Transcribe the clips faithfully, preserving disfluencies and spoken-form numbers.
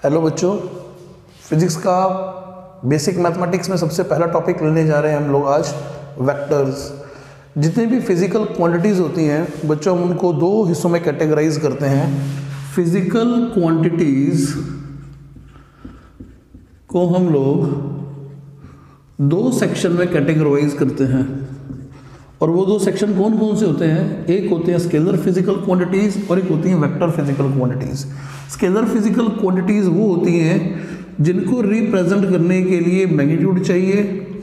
Hello बच्चों, physics का basic mathematics में सबसे पहला टॉपिक लेने जा रहे हैं हम लोग आज, वेक्टर्स। जितने भी फिजिकल क्वांटिटीज़ होती हैं बच्चों, हम उनको दो हिस्सों में कैटेगराइज करते हैं। फिजिकल क्वांटिटीज़ को हम लोग दो सेक्शन में कैटेगराइज करते हैं, और वो दो सेक्शन कौन कौन से होते हैं? एक होते हैं स्केलर फिजिकल क्वांटिटीज़ और एक होती हैं vector physical quantities. Scalar physical quantities वो होती हैं जिनको रिप्रेजेंट करने के लिए मैग्नीट्यूड चाहिए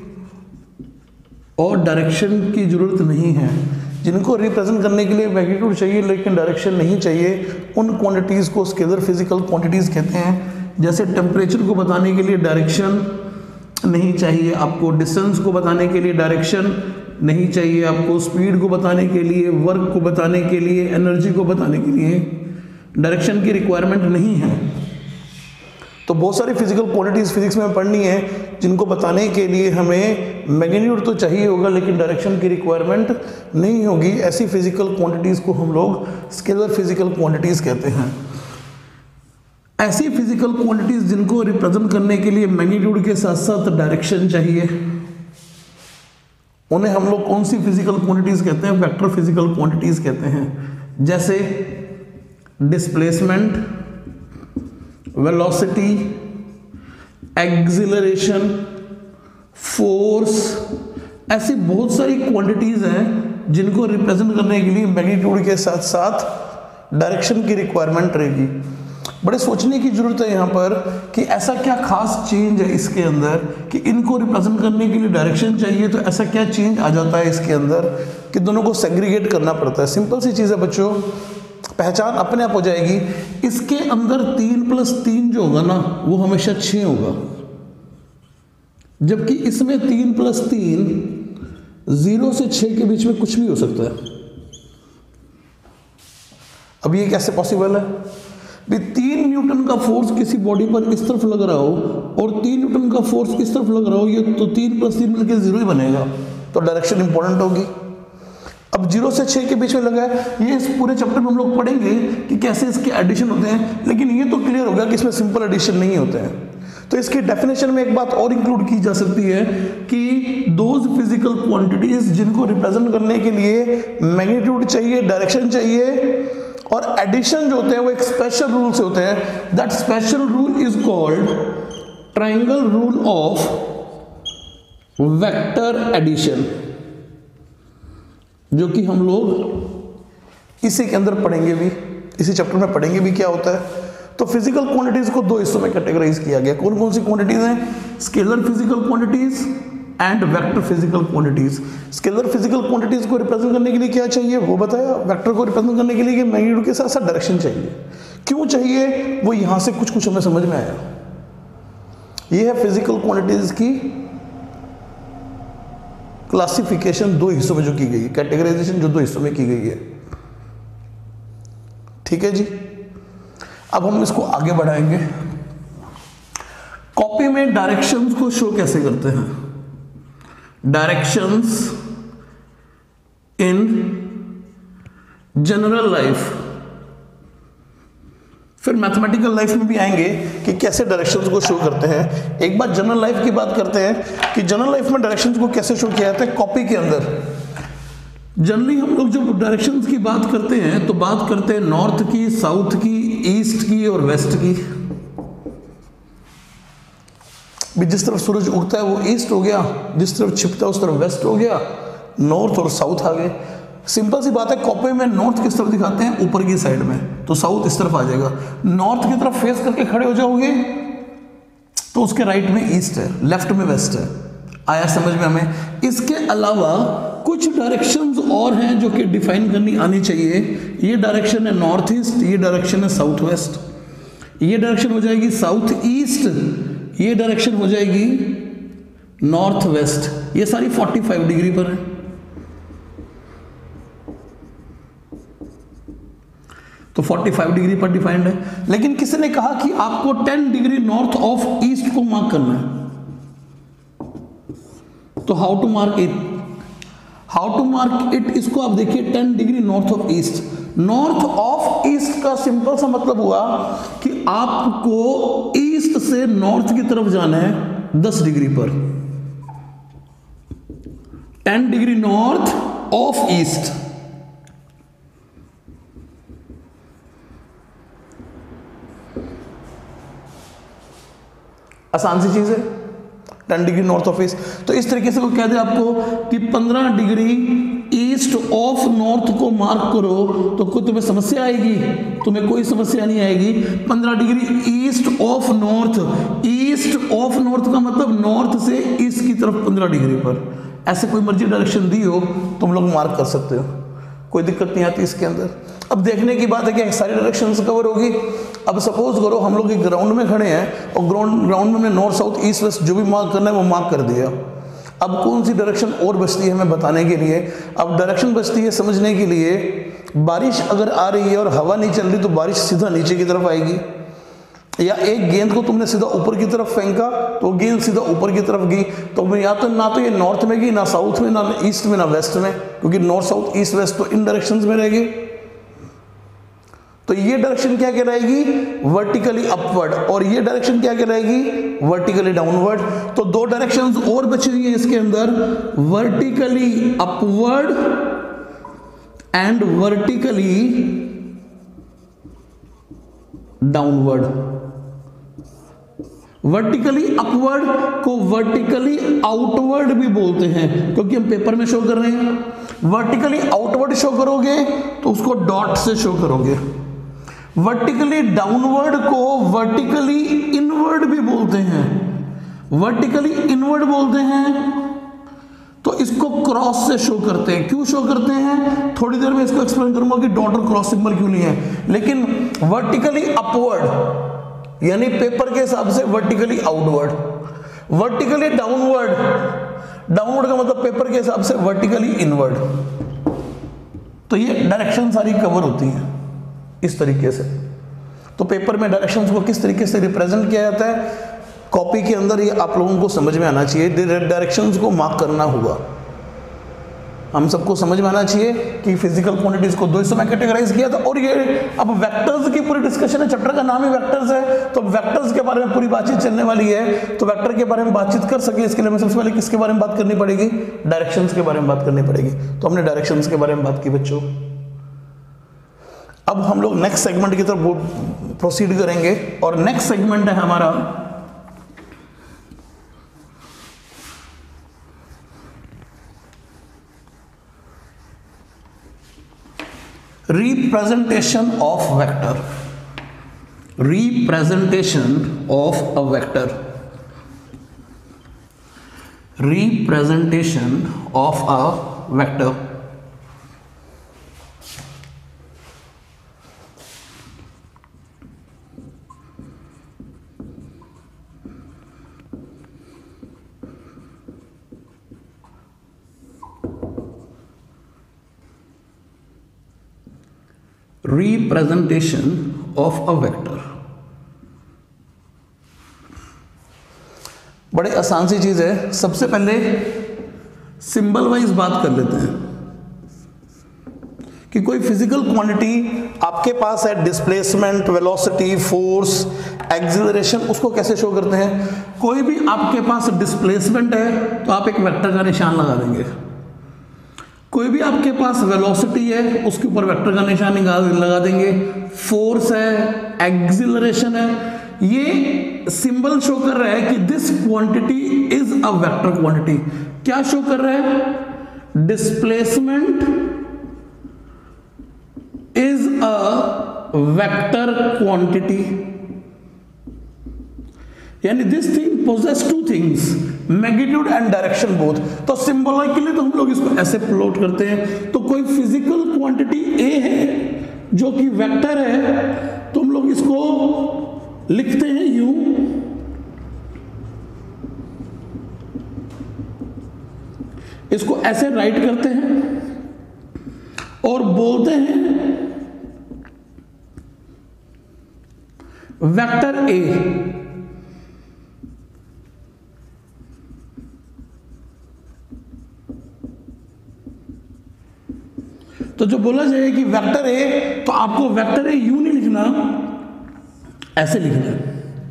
और डायरेक्शन की ज़रूरत नहीं है। जिनको रिप्रेजेंट करने के लिए मैग्नीट्यूड चाहिए लेकिन डायरेक्शन नहीं चाहिए, उन क्वांटिटीज़ को स्केलर फिजिकल क्वांटिटीज़ कहते हैं। जैसे टेम्परेचर को बताने के लिए डायरेक्शन नहीं चाहिए आपको, डिस्टेंस को बताने के लिए डायरेक्शन नहीं चाहिए आपको, स्पीड को बताने के लिए, वर्क को बताने के लिए, एनर्जी को बताने के लिए डायरेक्शन की रिक्वायरमेंट नहीं है। तो बहुत सारी फिजिकल क्वांटिटीज़ फिजिक्स में पढ़नी है जिनको बताने के लिए हमें मैग्नीट्यूड तो चाहिए होगा लेकिन डायरेक्शन की रिक्वायरमेंट नहीं होगी। ऐसी फिजिकल क्वांटिटीज़ को हम लोग स्केलर फिजिकल क्वांटिटीज़ कहते हैं। ऐसी फिजिकल क्वांटिटीज़ जिनको रिप्रेजेंट करने के लिए मैग्नीट्यूड के साथ साथ डायरेक्शन चाहिए, उन्हें हम लोग कौन सी फिजिकल क्वांटिटीज़ कहते हैं? वेक्टर फिजिकल क्वांटिटीज़ कहते हैं। जैसे डिस्प्लेसमेंट, वेलोसिटी, एक्सिलरेशन, फोर्स, ऐसी बहुत सारी क्वांटिटीज़ हैं जिनको रिप्रेजेंट करने के लिए मैग्नीट्यूड के साथ साथ डायरेक्शन की रिक्वायरमेंट रहेगी। बड़े सोचने की जरूरत है यहाँ पर कि ऐसा क्या खास चेंज है इसके अंदर कि इनको रिप्रेजेंट करने के लिए डायरेक्शन चाहिए, तो ऐसा क्या चेंज आ जाता है इसके अंदर कि दोनों को सेग्रीगेट करना पड़ता है। सिंपल सी चीज़ है बच्चों, पहचान अपने आप हो जाएगी। इसके अंदर तीन प्लस तीन जो होगा ना वो हमेशा छः होगा, जबकि इसमें तीन प्लस तीन जीरो से छः के बीच में कुछ भी हो सकता है। अब ये कैसे पॉसिबल है? भी तीन न्यूटन का फोर्स किसी बॉडी पर इस तरफ लग रहा हो और तीन न्यूटन का फोर्स इस तरफ लग रहा हो, ये तो तीन प्लस तीन मिलकर जीरो ही बनेगा, तो डायरेक्शन इंपॉर्टेंट होगी। अब जीरो से छः के बीच में लगा है, ये इस पूरे चैप्टर में हम लोग पढ़ेंगे कि कैसे इसके एडिशन होते हैं, लेकिन ये तो क्लियर होगा कि इसमें सिंपल एडिशन नहीं होते हैं। तो इसकी डेफिनेशन में एक बात और इंक्लूड की जा सकती है कि दोज फिजिकल क्वांटिटीज जिनको रिप्रेजेंट करने के लिए मैग्नीट्यूड चाहिए, डायरेक्शन चाहिए और एडिशन जो होते हैं वो एक स्पेशल रूल से होते हैं। That special rule is called triangle rule of vector addition, जो कि हम लोग इसी के अंदर पढ़ेंगे भी, इसी चैप्टर में पढ़ेंगे भी क्या होता है। तो फिजिकल क्वांटिटीज को दो हिस्सों में कैटेगराइज किया गया। कौन कौन सी क्वांटिटीज हैं? Scalar physical quantities and vector physical quantities. Scalar physical quantities को रिप्रेजेंट करने के लिए क्या चाहिए वो बताया, वेक्टर को रिप्रेजेंट करने के लिए मैग्नीट्यूड के साथ साथ डायरेक्शन चाहिए। क्यों चाहिए वो यहां से कुछ कुछ हमें समझ में आया। ये है फिजिकल क्वांटिटीज की क्लासिफिकेशन दो हिस्सों में जो की गई है, कैटेगराइजेशन जो दो हिस्सों में की गई है। ठीक है जी, अब हम इसको आगे बढ़ाएंगे। कॉपी में डायरेक्शंस को शो कैसे करते हैं? डायरेक्शंस इन जनरल लाइफ, फिर मैथमेटिकल लाइफ में भी आएंगे कि कैसे डायरेक्शंस को शो करते हैं। एक बार जनरल लाइफ की बात करते हैं कि जनरल लाइफ में डायरेक्शंस को कैसे शो किया जाता है कॉपी के अंदर। जनरली हम लोग जब डायरेक्शंस की बात करते हैं तो बात करते हैं नॉर्थ की, साउथ की, ईस्ट की और वेस्ट की। भी जिस तरफ सूरज उगता है वो ईस्ट हो गया, जिस तरफ छिपता है उस तरफ वेस्ट हो गया, नॉर्थ और साउथ आ गए। सिंपल सी बात है, कॉपी में नॉर्थ किस तरफ दिखाते हैं? ऊपर की साइड में, तो साउथ इस तरफ आ जाएगा। नॉर्थ की तरफ फेस करके खड़े हो जाओगे तो उसके राइट में ईस्ट है, लेफ्ट में वेस्ट है। आया समझ में हमें? इसके अलावा कुछ डायरेक्शंस और हैं जो कि डिफाइन करनी आनी चाहिए। ये डायरेक्शन है नॉर्थ ईस्ट, ये डायरेक्शन है साउथ वेस्ट, ये डायरेक्शन हो जाएगी साउथ ईस्ट, ये डायरेक्शन हो जाएगी नॉर्थ वेस्ट। ये सारी पैंतालीस डिग्री पर है। तो पैंतालीस डिग्री पर डिफाइंड है, लेकिन किसी ने कहा कि आपको दस डिग्री नॉर्थ ऑफ ईस्ट को मार्क करना है। तो how to mark it? How to mark it, इसको आप देखिए दस degree north of east, north of east का सिंपल सा मतलब हुआ कि आपको ईस्ट से नॉर्थ की तरफ जाना है दस डिग्री पर, ten degree north of east. आसान सी चीज है, ten degree north of east. तो इस तरीके से वो कह दे आपको कि पंद्रह डिग्री ईस्ट ऑफ नॉर्थ को मार्क करो तो कोई तुम्हें समस्या आएगी? तुम्हें कोई समस्या नहीं आएगी। पंद्रह degree east of north, east of north का मतलब नॉर्थ से ईस्ट की तरफ पंद्रह डिग्री पर, ऐसे कोई मर्जी डायरेक्शन दी हो तुम लोग मार्क कर सकते हो, कोई दिक्कत नहीं आती इसके अंदर। अब देखने की बात है कि सारी डायरेक्शंस कवर होगी। अब सपोज करो हम लोग एक ग्राउंड में खड़े हैं और ग्राउंड ग्राउंड में हमने नॉर्थ साउथ ईस्ट वेस्ट जो भी मार्क करना है वो मार्क कर दिया। अब कौन सी डायरेक्शन और बचती है हमें बताने के लिए? अब डायरेक्शन बचती है समझने के लिए, बारिश अगर आ रही है और हवा नहीं चल रही तो बारिश सीधा नीचे की तरफ आएगी, या एक गेंद को तुमने सीधा ऊपर की तरफ फेंका तो गेंद सीधा ऊपर की तरफ गई, तो या तो ना तो ये नॉर्थ में गई, ना साउथ में, ना ईस्ट में, ना वेस्ट में, क्योंकि नॉर्थ साउथ ईस्ट वेस्ट तो इन डायरेक्शंस में रहेगी। तो ये डायरेक्शन क्या कहलाएगी? Vertically upward. और ये डायरेक्शन क्या कहलाएगी? Vertically downward. तो दो डायरेक्शंस और बची हुई है इसके अंदर, vertically upward and vertically downward. Vertically upward को वर्टिकली आउटवर्ड भी बोलते हैं, क्योंकि हम पेपर में शो कर रहे हैं। वर्टिकली आउटवर्ड शो करोगे तो उसको डॉट से शो करोगे। वर्टिकली डाउनवर्ड को वर्टिकली इनवर्ड भी बोलते हैं, वर्टिकली इनवर्ड बोलते हैं। तो इसको क्रॉस से शो करते हैं। क्यों शो करते हैं थोड़ी देर में इसको एक्सप्लेन करूंगा कि डॉट और क्रॉस सिंबल क्यों नहीं है। लेकिन वर्टिकली अपवर्ड यानी पेपर के हिसाब से vertically outward, vertically downward, downward का मतलब पेपर के हिसाब से वर्टिकली इनवर्ड। तो ये डायरेक्शन सारी कवर होती हैं इस तरीके से। तो पेपर में डायरेक्शंस को किस तरीके से रिप्रेजेंट किया जाता है कॉपी के अंदर, ये आप लोगों को समझ में आना चाहिए। डायरेक्शंस को मार्क करना होगा, हम सबको समझ में आना चाहिए कि फिजिकल क्वांटिटीज को दो हिस्सों में कैटेगराइज किया था। और ये अब वेक्टर्स की पूरी डिस्कशन है, चैप्टर का नाम ही वेक्टर्स है, तो वेक्टर्स के बारे में पूरी बातचीत चलने वाली है। तो वेक्टर के बारे में बातचीत कर सके इसके लिए हमें सबसे पहले किसके बारे में बात करनी पड़ेगी? डायरेक्शंस के बारे में बात करनी पड़ेगी। तो हमने डायरेक्शंस के बारे में बात की बच्चों। अब हम लोग नेक्स्ट सेगमेंट की तरफ प्रोसीड करेंगे और नेक्स्ट सेगमेंट है हमारा representation of vector, representation of a vector, representation of a vector। Representation of a vector बड़े आसान सी चीज है। सबसे पहले सिंबल वाइज बात कर लेते हैं कि कोई फिजिकल क्वांटिटी आपके पास है, डिस्प्लेसमेंट, वेलोसिटी, फोर्स, एक्सीलरेशन, उसको कैसे शो करते हैं। कोई भी आपके पास डिस्प्लेसमेंट है तो आप एक वेक्टर का निशान लगा देंगे। कोई भी आपके पास वेलोसिटी है उसके ऊपर वेक्टर का निशान लगा देंगे। फोर्स है, एक्सीलरेशन है, ये सिंबल शो कर रहा है कि this quantity is a vector quantity. क्या शो कर रहा है? Displacement is a vector quantity, यानी this thing possesses two things, magnitude and direction both. तो सिंबॉलिकली तो हम लोग इसको ऐसे प्लॉट करते हैं। तो कोई फिजिकल क्वांटिटी ए है जो कि वेक्टर है, तो हम लोग इसको लिखते हैं यूं, इसको ऐसे राइट करते हैं और बोलते हैं वेक्टर ए। तो जो बोला जाए कि वेक्टर ए, तो आपको वेक्टर ए यू नहीं लिखना, ऐसे लिखना है।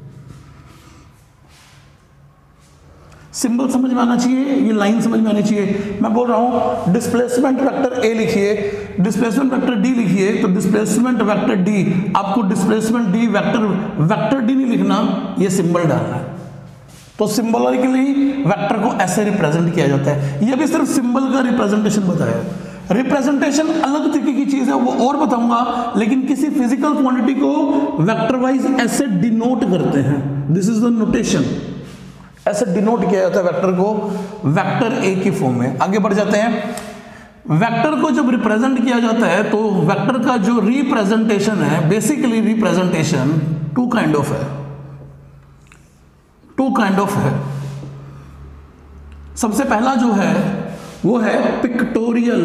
सिंबल समझ में आना चाहिए, ये लाइन समझ में आनी चाहिए। मैं बोल रहा हूं डिस्प्लेसमेंट वेक्टर ए लिखिए, डिस्प्लेसमेंट वेक्टर डी लिखिए, तो डिस्प्लेसमेंट वेक्टर डी, आपको displacement D vector vector D नहीं लिखना, ये सिंबल डालना है। तो सिंबॉलिकली वेक्टर को ऐसे रिप्रेजेंट किया जाता है। ये भी सिर्फ सिंबल का रिप्रेजेंटेशन बताया। रिप्रेजेंटेशन अलग तरीके की चीज है, वो और बताऊंगा, लेकिन किसी फिजिकल क्वांटिटी को वेक्टर वाइज ऐसे डिनोट करते हैं। दिस इज द नोटेशन, ऐसे डिनोट किया जाता है वेक्टर को वेक्टर ए की फॉर्म में। आगे बढ़ जाते हैं। वेक्टर को जब रिप्रेजेंट किया जाता है तो वेक्टर का जो रिप्रेजेंटेशन है, basically representation two kind of है, टू काइंड ऑफ है। सबसे पहला जो है वो है पिक्टोरियल,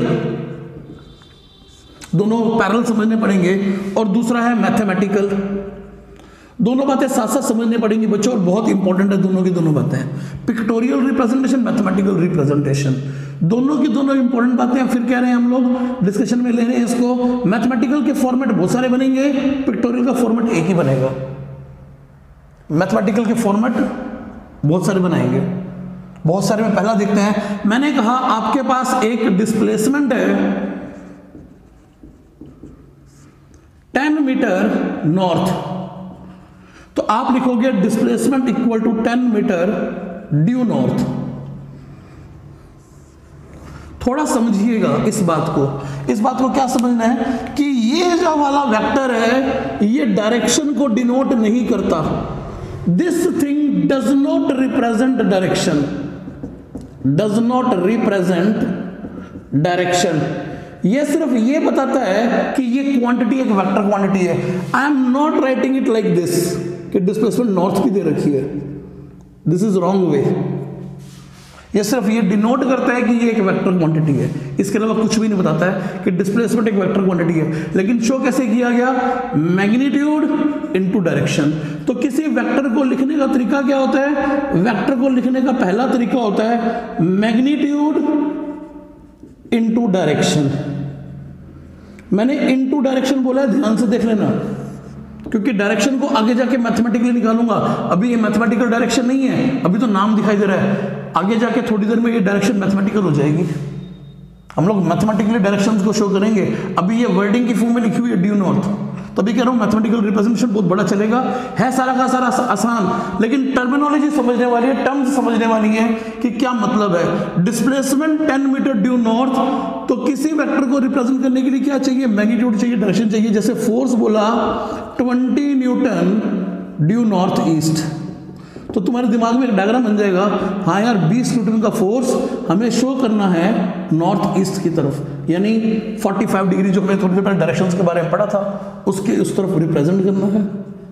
दोनों पैरेलल समझने पड़ेंगे, और दूसरा है मैथमेटिकल। दोनों बातें साथ साथ समझनी पड़ेंगी बच्चों, और बहुत इंपॉर्टेंट है दोनों की दोनों बातें। पिक्टोरियल रिप्रेजेंटेशन, मैथमेटिकल रिप्रेजेंटेशन, दोनों की दोनों इंपॉर्टेंट बातें हैं। फिर कह रहे हैं हम लोग डिस्कशन में ले रहे हैं इसको। मैथमेटिकल के फॉर्मेट बहुत सारे बनेंगे, पिक्टोरियल का फॉर्मेट एक ही बनेगा। मैथमेटिकल के फॉर्मेट बहुत सारे बनाएंगे, बहुत सारे में पहला देखते हैं। मैंने कहा आपके पास एक डिस्प्लेसमेंट है टेन मीटर नॉर्थ, तो आप लिखोगे displacement equal to ten metre due north. थोड़ा समझिएगा इस बात को। इस बात को क्या समझना है कि ये जो वाला वेक्टर है ये डायरेक्शन को डिनोट नहीं करता। This thing does not represent direction, does not represent direction. ये सिर्फ ये बताता है कि ये क्वांटिटी एक वेक्टर क्वांटिटी है। I am not writing it like this कि डिस्प्लेसमेंट नॉर्थ की दे रखी है, दिस इज रॉन्ग वे। ये सिर्फ ये डिनोट करता है कि ये एक वेक्टर क्वांटिटी है, इसके अलावा कुछ भी नहीं बताता है कि डिस्प्लेसमेंट एक वेक्टर क्वांटिटी है। लेकिन शो कैसे किया गया? Magnitude into direction. तो किसी वेक्टर को लिखने का तरीका क्या होता है? वेक्टर को लिखने का पहला तरीका होता है मैग्नीट्यूड इनटू डायरेक्शन। मैंने इनटू डायरेक्शन बोला है, ध्यान से देख लेना, क्योंकि डायरेक्शन को आगे जाके मैथमेटिकली निकालूंगा। अभी ये मैथमेटिकल डायरेक्शन नहीं है, अभी तो नाम दिखाई दे रहा है। आगे जाके थोड़ी देर में ये डायरेक्शन मैथमेटिकल हो जाएगी। हम लोग मैथमेटिकली डायरेक्शंस को शो करेंगे। अभी ये वर्डिंग की फॉर्म में लिखी हुई है ड्यू नॉर्थ, तभी कह रहा हूं मैथमेटिकल रिप्रेजेंटेशन बहुत बड़ा चलेगा। है सारा का सारा आसान, लेकिन टर्मिनोलॉजी समझने वाली है, टर्म्स समझने वाली है कि क्या मतलब है। Displacement ten metre due north, तो किसी वेक्टर को रिप्रेजेंट करने के लिए क्या चाहिए? मैग्नीट्यूड चाहिए, डायरेक्शन चाहिए। जैसे फोर्स बोला twenty newton due north east, तो तुम्हारे दिमाग में एक डायग्राम बन जाएगा। हाँ यार, बीस न्यूटन का फोर्स हमें शो करना है नॉर्थ ईस्ट की तरफ, यानी पैंतालीस डिग्री, जो हमें थोड़ी देर पहले डायरेक्शंस के बारे में पढ़ा था, उसके उस तरफ रिप्रेजेंट करना है।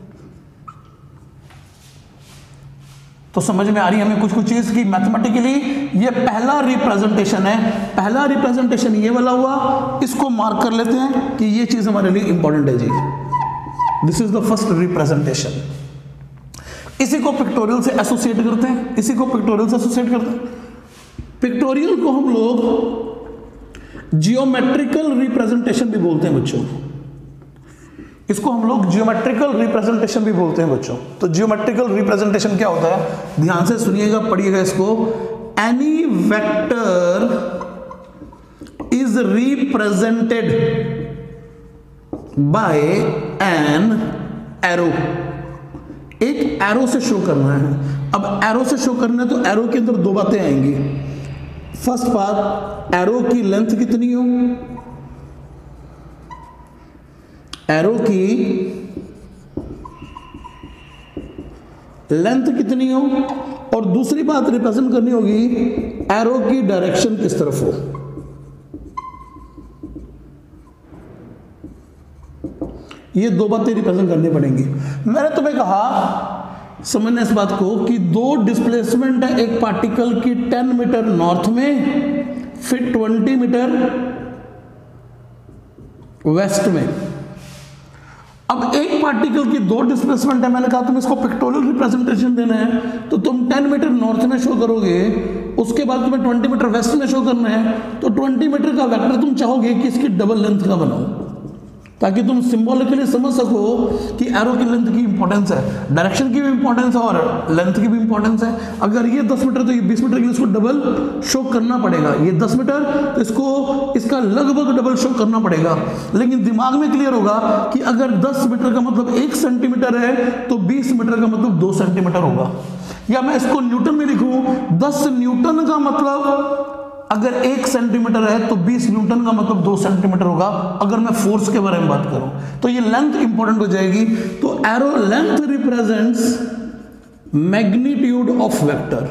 तो समझ में आ रही है हमें कुछ कुछ चीज की मैथमेटिकली ये पहला रिप्रेजेंटेशन है। पहला रिप्रेजेंटेशन ये वाला हुआ, इसको मार्क कर लेते हैं कि ये चीज हमारे लिए इंपॉर्टेंट है जी। This is the first representation. इसी को पिक्टोरियल से एसोसिएट करते हैं, इसी को पिक्टोरियल से एसोसिएट करते हैं। पिक्टोरियल को हम लोग जियोमेट्रिकल रिप्रेजेंटेशन भी बोलते हैं बच्चों, इसको हम लोग जियोमेट्रिकल रिप्रेजेंटेशन भी बोलते हैं बच्चों। तो जियोमेट्रिकल रिप्रेजेंटेशन क्या होता है? ध्यान से सुनिएगा, पढ़िएगा इसको। Any vector is represented by an arrow. एक एरो से शो करना है। अब एरो से शो करना है तो एरो के अंदर दो बातें आएंगी। फर्स्ट बात, एरो की लेंथ कितनी हो, एरो की लेंथ कितनी हो, और दूसरी बात रिप्रेजेंट करनी होगी एरो की डायरेक्शन किस तरफ हो। ये दो बातें रिप्रेजेंट करनी पड़ेंगी। मैंने तुम्हें कहा समझना इस बात को कि दो डिस्प्लेसमेंट है एक पार्टिकल की टेन मीटर नॉर्थ में, फिर ट्वेंटी मीटर वेस्ट में। अब एक पार्टिकल की दो डिस्प्लेसमेंट है, मैंने कहा तुम इसको पिक्टोरियल रिप्रेजेंटेशन देना है, तो तुम टेन मीटर नॉर्थ में शो करोगे, उसके बाद तुम्हें ट्वेंटी मीटर वेस्ट में शो करना है, तो ट्वेंटी मीटर का वेक्टर तुम चाहोगे कि इसकी डबल लेंथ का बनाओ, ताकि तुम सिंबॉलिकली समझ सको कि एरो की लेंथ की इंपॉर्टेंस है, डायरेक्शन की भी इंपॉर्टेंस है और लेंथ की भी इंपॉर्टेंस है। अगर ये दस मीटर तो ये बीस मीटर के लिए इसको डबल शो करना पड़ेगा, ये दस मीटर तो इसको इसका लगभग डबल शो करना पड़ेगा। लेकिन दिमाग में क्लियर होगा कि अगर दस मीटर का मतलब एक सेंटीमीटर है तो बीस मीटर का मतलब दो सेंटीमीटर होगा। या मैं इसको न्यूटन में लिखूं, दस न्यूटन का मतलब अगर एक सेंटीमीटर है तो बीस न्यूटन का मतलब दो सेंटीमीटर होगा। अगर मैं फोर्स के बारे में बात करूं तो ये लेंथ इंपॉर्टेंट हो जाएगी। तो arrow length represents magnitude of vector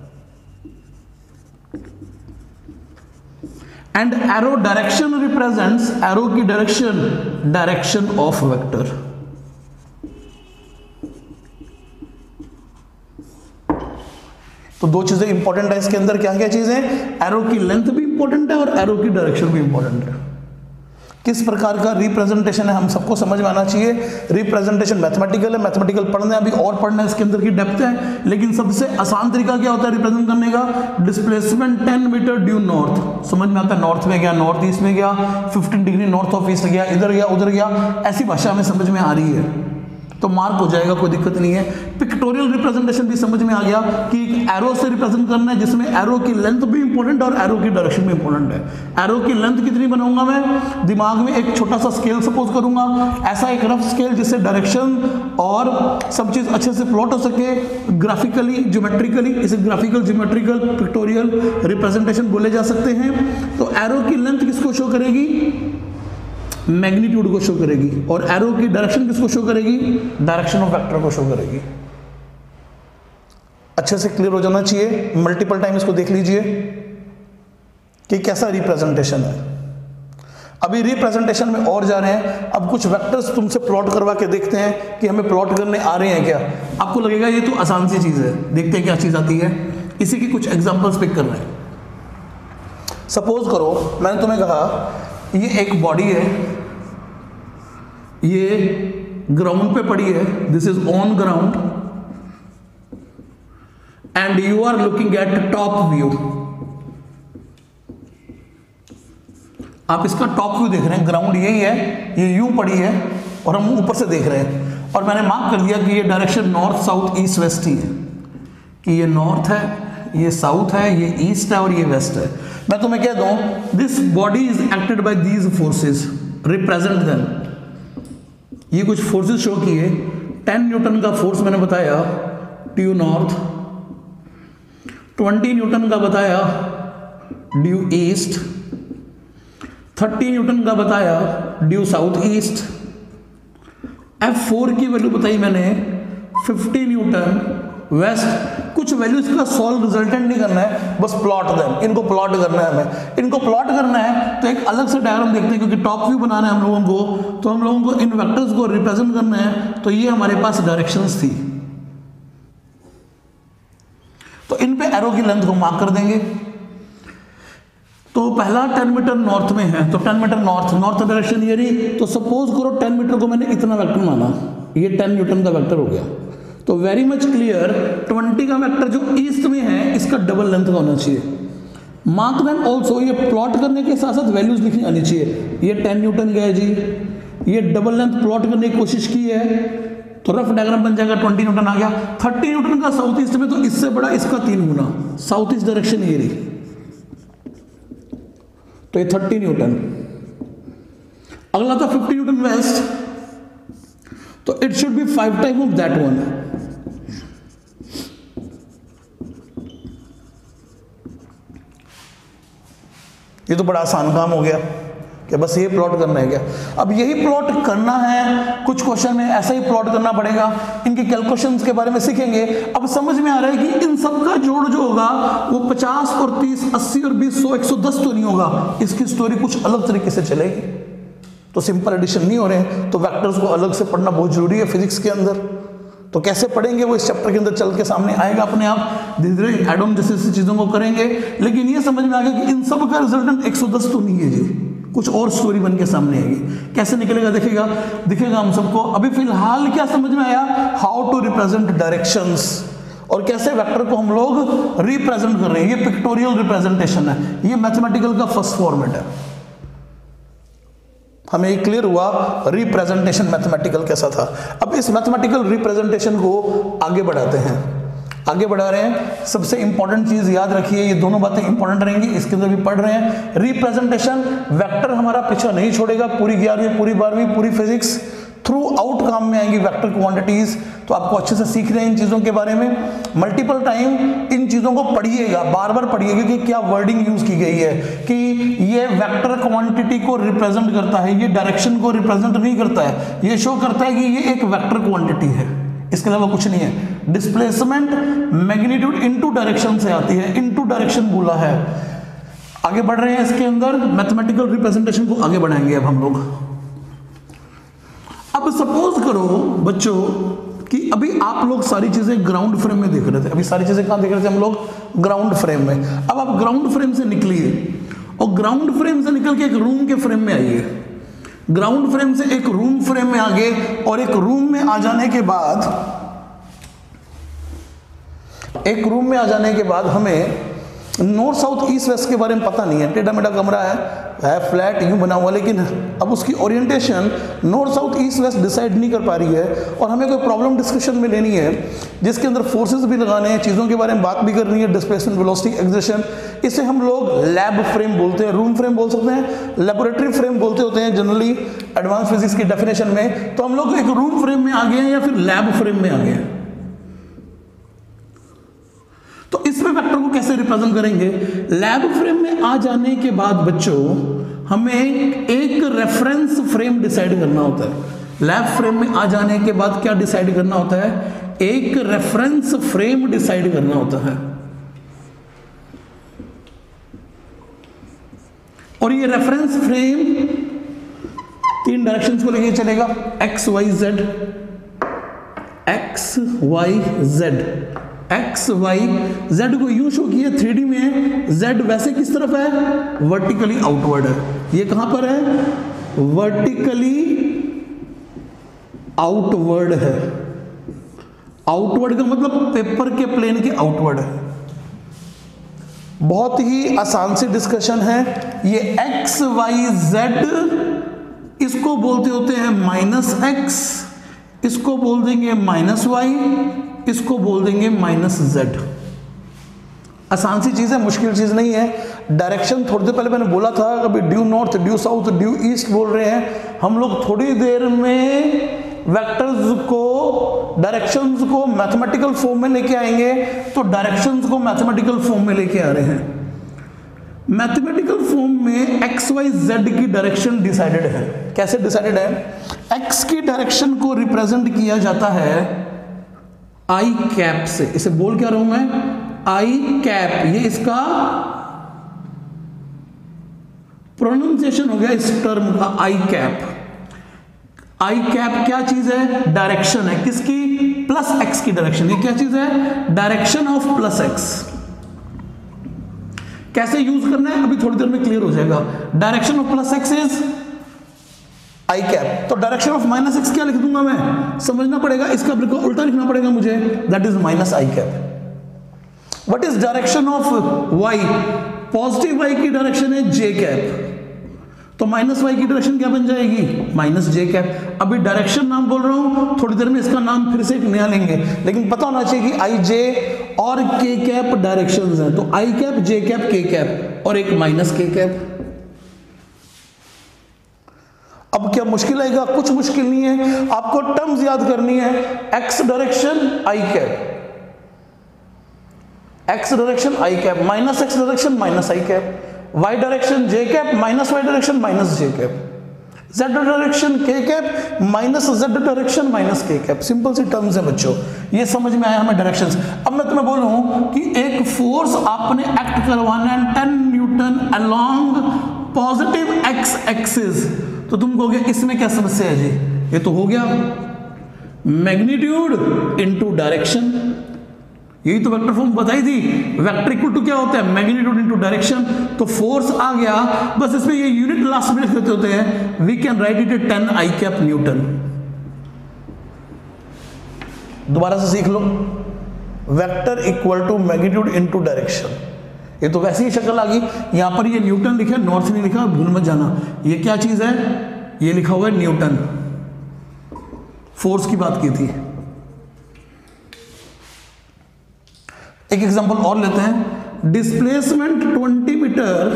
and arrow direction represents, arrow की डायरेक्शन, डायरेक्शन ऑफ वेक्टर। तो दो चीजें इंपॉर्टेंट है इसके अंदर, क्या क्या चीजें, एरो की लेंथ भी इंपॉर्टेंट है और एरो की डायरेक्शन भी इंपॉर्टेंट है। किस प्रकार का रिप्रेजेंटेशन है हम सबको समझ में आना चाहिए। रिप्रेजेंटेशन मैथमेटिकल है, मैथमेटिकल पढ़ना है अभी और पढ़ना है, इसके अंदर की डेप्थ है। लेकिन सबसे आसान तरीका क्या होता है रिप्रेजेंट करने का, displacement ten metre due north, समझ में आता है, नॉर्थ में गया, नॉर्थ ईस्ट में गया, fifteen degree north of east गया, इधर गया उधर गया, ऐसी भाषा में समझ में आ रही है तो मार्क हो जाएगा, कोई दिक्कत नहीं है। पिक्टोरियल रिप्रेजेंटेशन भी समझ में आ गया कि एक एरो से रिप्रेजेंट करना है जिसमें एरो की लेंथ भी इंपॉर्टेंट और एरो की डायरेक्शन भी इंपॉर्टेंट है। एरो की लेंथ कितनी बनाऊंगा मैं, दिमाग में एक छोटा सा स्केल सपोज करूंगा, ऐसा एक रफ स्केल जिससे डायरेक्शन और सब चीज अच्छे से प्लॉट हो सके ग्राफिकली, ज्योमेट्रिकली। इसे ग्राफिकल, ज्योमेट्रिकल, पिक्टोरियल रिप्रेजेंटेशन बोले जा सकते हैं। तो एरो की लेंथ किसको शो करेगी, मैग्नीट्यूड को शो करेगी, और एरो की डायरेक्शन किसको शो करेगी, डायरेक्शन ऑफ वेक्टर को शो करेगी। अच्छे से क्लियर हो जाना चाहिए, मल्टीपल टाइम इसको देख लीजिए कि कैसा रिप्रेजेंटेशन है। अभी रिप्रेजेंटेशन में और जा रहे हैं, अब कुछ वेक्टर्स तुमसे प्लॉट करवा के देखते हैं कि हमें प्लॉट करने आ रहे हैं क्या। आपको लगेगा ये तो आसान सी चीज है, देखते हैं क्या चीज आती है। इसी की कुछ एग्जांपल्स पिक कर रहे हैं। सपोज करो मैंने तुम्हें कहा ये एक बॉडी है, ये ग्राउंड पे पड़ी है, this is on ground and you are looking at top view. आप इसका टॉप व्यू देख रहे हैं, ग्राउंड यही है, ये यूं पड़ी है और हम ऊपर से देख रहे हैं, और मैंने मार्क कर दिया कि ये direction north south east west ही है, कि ये नॉर्थ है, ये साउथ है, ये ईस्ट है और ये वेस्ट है। मैं तुम्हें कह दूं this body is acted by these forces, represent them. ये कुछ फोर्सेस शो किए, टेन न्यूटन का फोर्स मैंने बताया ड्यू नॉर्थ, ट्वेंटी न्यूटन का बताया ड्यू ईस्ट, थर्टी न्यूटन का बताया due south east, F four की वैल्यू बताई मैंने फिफ्टी न्यूटन वेस्ट। कुछ वैल्यूज का सॉल्व रिजल्टेंट नहीं करना है, बस प्लॉट देम, इनको प्लॉट करना है हमें। इनको प्लॉट करना है तो एक अलग से डायग्राम देखते हैं, क्योंकि टॉप व्यू बनाना है हम लोगों को, तो हम लोगों को इन वेक्टर्स को रिप्रेजेंट करना है। तो ये हमारे पास डायरेक्शंस थी, तो इन पे एरो की लेंथ को मार्क कर देंगे। तो पहला टेन मीटर नॉर्थ में है, तो ten metre north, north direction ये रही। तो सपोज करो टेन मीटर को मैंने इतना वेक्टर माना, ये टेन न्यूटन का वेक्टर हो गया। तो वेरी मच क्लियर, ट्वेंटी का वेक्टर जो ईस्ट में है इसका डबल लेंथ का होना चाहिए। मार्क देन ऑल्सो, ये प्लॉट करने के साथ साथ वैल्यूज लिखनी आनी चाहिए। ये टेन न्यूटन गया जी, ये डबल लेंथ प्लॉट करने की कोशिश की है तो रफ डायग्राम बन जाएगा, ट्वेंटी न्यूटन आ गया। थर्टी न्यूटन का साउथ ईस्ट में, तो इससे बड़ा इसका तीन गुना, साउथ ईस्ट डायरेक्शन ये रही, तो ये थर्टी न्यूटन। अगला था फिफ्टी न्यूटन वेस्ट, तो it should be five time of that one. ये तो बड़ा आसान काम हो गया कि बस ये प्लॉट करना है क्या। अब यही प्लॉट करना है, कुछ क्वेश्चन में ऐसा ही प्लॉट करना पड़ेगा, इनके कैलकुलेशंस के बारे में सीखेंगे। अब समझ में आ रहा है कि इन सब का जोड़ जो होगा वो पचास और तीस, अस्सी और बीस, सौ, एक सौ दस तो नहीं होगा, इसकी स्टोरी कुछ अलग तरीके से चलेगी। तो सिंपल एडिशन नहीं हो रहे हैं, तो वेक्टर्स को अलग से पढ़ना बहुत जरूरी है फिजिक्स के अंदर। तो कैसे पढ़ेंगे वो इस चैप्टर के अंदर चल के सामने आएगा अपने आप, धीरे धीरे एडम जैसे चीजों को करेंगे। लेकिन ये समझ में आ गया कि इन सब का रिजल्टेंट एक सौ दस तो नहीं है जी, कुछ और स्टोरी बन के सामने आएगी। कैसे निकलेगा दिखेगा दिखेगा हम सबको। अभी फिलहाल क्या समझ में आया, हाउ टू रिप्रेजेंट डायरेक्शंस और कैसे वेक्टर को हम लोग रिप्रेजेंट कर रहे हैं। ये पिक्टोरियल रिप्रेजेंटेशन है, ये मैथमेटिकल का फर्स्ट फॉर्मेट है। हमें ये क्लियर हुआ रिप्रेजेंटेशन मैथमेटिकल कैसा था। अब इस मैथमेटिकल रिप्रेजेंटेशन को आगे बढ़ाते हैं, आगे बढ़ा रहे हैं। सबसे इंपॉर्टेंट चीज याद रखिए, ये दोनों बातें इंपॉर्टेंट रहेंगी, इसके अंदर भी पढ़ रहे हैं। रिप्रेजेंटेशन, वेक्टर हमारा पीछा नहीं छोड़ेगा, पूरी ग्यारहवीं, पूरी बारहवीं, पूरी फिजिक्स थ्रू आउट काम में आएंगी वेक्टर क्वांटिटीज। तो आपको अच्छे से सीख रहे हैं इन चीजों के बारे में। मल्टीपल टाइम इन चीजों को पढ़िएगा, बार बार पढ़िएगा कि क्या वर्डिंग यूज की गई है, कि ये वेक्टर क्वांटिटी को रिप्रेजेंट करता है, ये डायरेक्शन को रिप्रेजेंट नहीं करता है, ये शो करता है कि ये एक वेक्टर क्वांटिटी है, इसके अलावा कुछ नहीं है। डिस्प्लेसमेंट मैग्नीट्यूड इनटू डायरेक्शन से आती है, इनटू डायरेक्शन बोला है। आगे बढ़ रहे हैं, इसके अंदर मैथमेटिकल रिप्रेजेंटेशन को आगे बढ़ाएंगे अब हम लोग। अब सपोज करो बच्चों कि अभी आप लोग सारी चीजें ग्राउंड फ्रेम में देख रहे थे, अभी सारी चीजें कहां देख रहे थे हम लोग? ग्राउंड फ्रेम में। अब आप ग्राउंड फ्रेम से निकलिए और ग्राउंड फ्रेम से निकल के एक रूम के फ्रेम में आइए। ग्राउंड फ्रेम से एक रूम फ्रेम में आ गए और एक रूम में आ जाने के बाद एक रूम में आ जाने के बाद हमें नॉर्थ साउथ ईस्ट वेस्ट के बारे में पता नहीं है। टेढ़ा मेढ़ा कमरा है, है फ्लैट यूं बना हुआ, लेकिन अब उसकी orientation north south east west decide नहीं कर पा रही है और हमें कोई प्रॉब्लम डिस्कशन में लेनी है जिसके अंदर फोर्सेस भी लगाने हैं, चीज़ों के बारे में बात भी करनी है, डिस्प्लेसमेंट, वेलोसिटी, एक्सेशन। इसे हम लोग लैब फ्रेम बोलते हैं, रूम फ्रेम बोल सकते हैं, लेबोरेटरी फ्रेम बोलते होते हैं जनरली एडवांस फिजिक्स की डेफिनेशन में। तो हम लोग एक रूम फ्रेम में आ गए हैं या फिर लैब फ्रेम में आ गए हैं। तो इसमें वेक्टर को कैसे रिप्रेजेंट करेंगे? लैब फ्रेम में आ जाने के बाद बच्चों हमें एक रेफरेंस फ्रेम डिसाइड करना होता है। लैब फ्रेम में आ जाने के बाद क्या डिसाइड करना होता है? एक रेफरेंस फ्रेम डिसाइड करना होता है। और ये रेफरेंस फ्रेम तीन डायरेक्शंस को लेके चलेगा, X Y Z, X Y Z. X Y Z को यूं शो किया थ्री डी में, जेड वैसे किस तरफ है? वर्टिकली आउटवर्ड है। ये कहां पर है? वर्टिकली आउटवर्ड है। आउटवर्ड का मतलब पेपर के प्लेन के आउटवर्ड है। बहुत ही आसान सी डिस्कशन है। ये एक्स वाई जेड इसको बोलते होते हैं माइनस एक्स, इसको बोल देंगे माइनस वाई, इसको बोल देंगे माइनस जेड। आसान सी चीज है, मुश्किल चीज नहीं है। डायरेक्शन थोड़ी देर पहले मैंने बोला था, कभी due north, due south, due east बोल रहे हैं हम लोग। थोड़ी देर में वेक्टर्स को, डायरेक्शंस को मैथमेटिकल फॉर्म में लेके आएंगे। तो डायरेक्शंस को मैथमेटिकल फॉर्म में लेके आ रहे हैं। मैथमेटिकल फॉर्म में एक्स वाई जेड की डायरेक्शन डिसाइडेड है। कैसे डिसाइडेड है? एक्स की डायरेक्शन को रिप्रेजेंट किया जाता है आई कैप से। इसे बोल क्या रहा हूं मैं? I cap. ये इसका प्रोनाउंसिएशन हो गया इस टर्म का, आई कैप। आई कैप क्या चीज है? डायरेक्शन है। किसकी? प्लस एक्स की डायरेक्शन। ये क्या चीज है? Direction of plus X. कैसे यूज करना है अभी थोड़ी देर में क्लियर हो जाएगा। Direction of plus X is I cap. तो डायरेक्शन ऑफ माइनस एक्स क्या लिख दूंगा मैं? समझना पड़ेगा, इसका बिल्कुल उल्टा लिखना पड़ेगा मुझे, that is minus I cap. What is direction of Y? Positive Y की डायरेक्शन है जे कैप, तो माइनस वाई की डायरेक्शन क्या बन जाएगी? Minus J cap. अभी डायरेक्शन नाम बोल रहा हूं, थोड़ी देर में इसका नाम फिर से एक नया लेंगे, लेकिन पता होना चाहिए कि आई जे और के कैप डायरेक्शंस हैं। तो I cap, J cap, K cap और एक माइनस के कैप। अब क्या मुश्किल आएगा? कुछ मुश्किल नहीं है, आपको टर्म्स याद करनी है। X direction I cap, X direction I cap, minus X direction minus I cap, Y direction J cap, minus Y direction minus J cap, Z direction K cap, minus Z direction minus K cap. Simple सी terms है बच्चों, ये समझ में आया हमें directions. अब मैं तुम्हें बोलूं कि एक फोर्स आपने एक्ट करवाना है ten newton along positive X axis, तो तुम कहोगे इसमें क्या समस्या है जी? ये तो हो गया मैग्नीट्यूड इनटू डायरेक्शन। यही तो वेक्टर फॉर्म बताई थी। वेक्टर इक्वल टू क्या होता है? Magnitude into direction. तो फोर्स आ गया, बस इसमें ये यूनिट लास्ट में लिख देते होते हैं। We can write it ten I cap newton. दोबारा से सीख लो, vector equal to magnitude into direction. ये तो वैसी ही शक्ल आ गई। यहां पर ये न्यूटन लिखा है, नॉर्थ नहीं लिखा, भूल मत जाना। ये क्या चीज है? ये लिखा हुआ है न्यूटन, फोर्स की बात की थी। एक एग्जांपल और लेते हैं, displacement twenty metre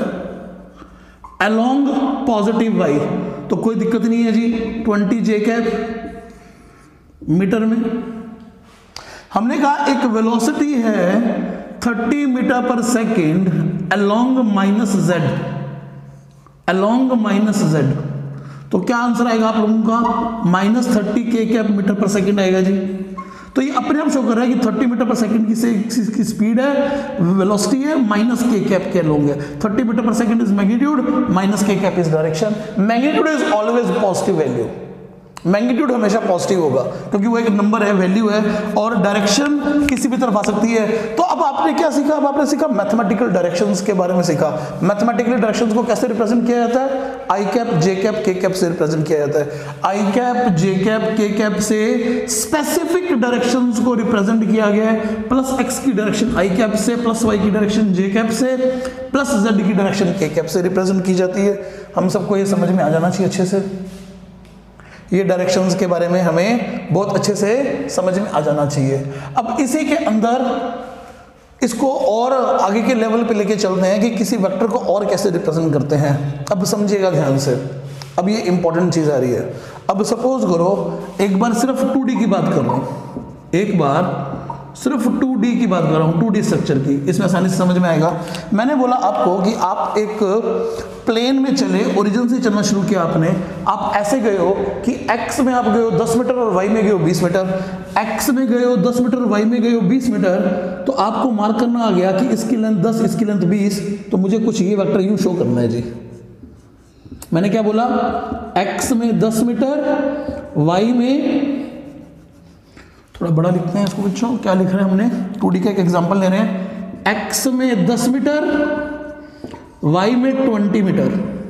along positive Y. तो कोई दिक्कत नहीं है जी, ट्वेंटी जे कैप मीटर में। हमने कहा एक वेलोसिटी है थर्टी मीटर पर second along minus Z, along minus Z. तो क्या आंसर आएगा आप लोगों का? Minus thirty K cap metre पर सेकेंड आएगा जी। तो ये अपने आप शो कर रहा है कि थर्टी मीटर पर सेकेंड की से की स्पीड है, वेलोसिटी है, माइनस के कैप के अलोंग है। थर्टी मीटर पर second is magnitude, minus K cap is direction. Magnitude is always positive value, magnitude हमेशा पॉजिटिव होगा क्योंकि वो एक नंबर है, वैल्यू है, और डायरेक्शन किसी भी तरफ आ सकती है। तो अब आपने क्या सीखा? अब आपने सीखा मैथमेटिकल डायरेक्शंस के बारे में सीखा। मैथमेटिकल डायरेक्शंस को कैसे रिप्रेजेंट किया जाता है? I cap, J cap, K cap से रिप्रेजेंट किया जाता है। I cap, J cap, K cap से स्पेसिफिक डायरेक्शंस को रिप्रेजेंट किया गया है। प्लस एक्स की डायरेक्शन आई कैप से, प्लस वाई की डायरेक्शन जे कैप से, प्लस जेड की डायरेक्शन के कैप से रिप्रेजेंट की जाती है। हम सबको ये समझ में आ जाना चाहिए अच्छे से। ये डायरेक्शंस के बारे में हमें बहुत अच्छे से समझ में आ जाना चाहिए। अब इसी के अंदर इसको और आगे के लेवल पे लेके चलते हैं कि किसी वेक्टर को और कैसे रिप्रेजेंट करते हैं। अब समझिएगा ध्यान से, अब ये इंपॉर्टेंट चीज आ रही है। अब सपोज करो एक बार सिर्फ टू डी की बात कर रहा हूं, एक बार सिर्फ टू डी की बात कर रहा हूं, टू डी स्ट्रक्चर की, इसमें आसानी से समझ में आएगा। मैंने बोला आपको कि आप एक प्लेन में चले, ओरिजिन से चलना शुरू किया आपने, आप ऐसे गए हो कि एक्स में आप गए हो दस मीटर और वाई में गए हो बीस मीटर, एक्स में गए हो दस मीटर, वाई में गए हो बीस मीटर, तो आपको मार्क करना आ गया कि इसकी लेंथ दस, इसकी लेंथ बीस, तो मुझे कुछ ये वेक्टर यूं शो करना है जी। मैंने क्या बोला? एक्स में दस मीटर, वाई में, थोड़ा बड़ा लिखते हैं इसको बच्चों, क्या लिख रहे हैं हमने? टू डी का एक एग्जांपल ले रहे हैं। एक्स में दस मीटर, वाई में ट्वेंटी मीटर,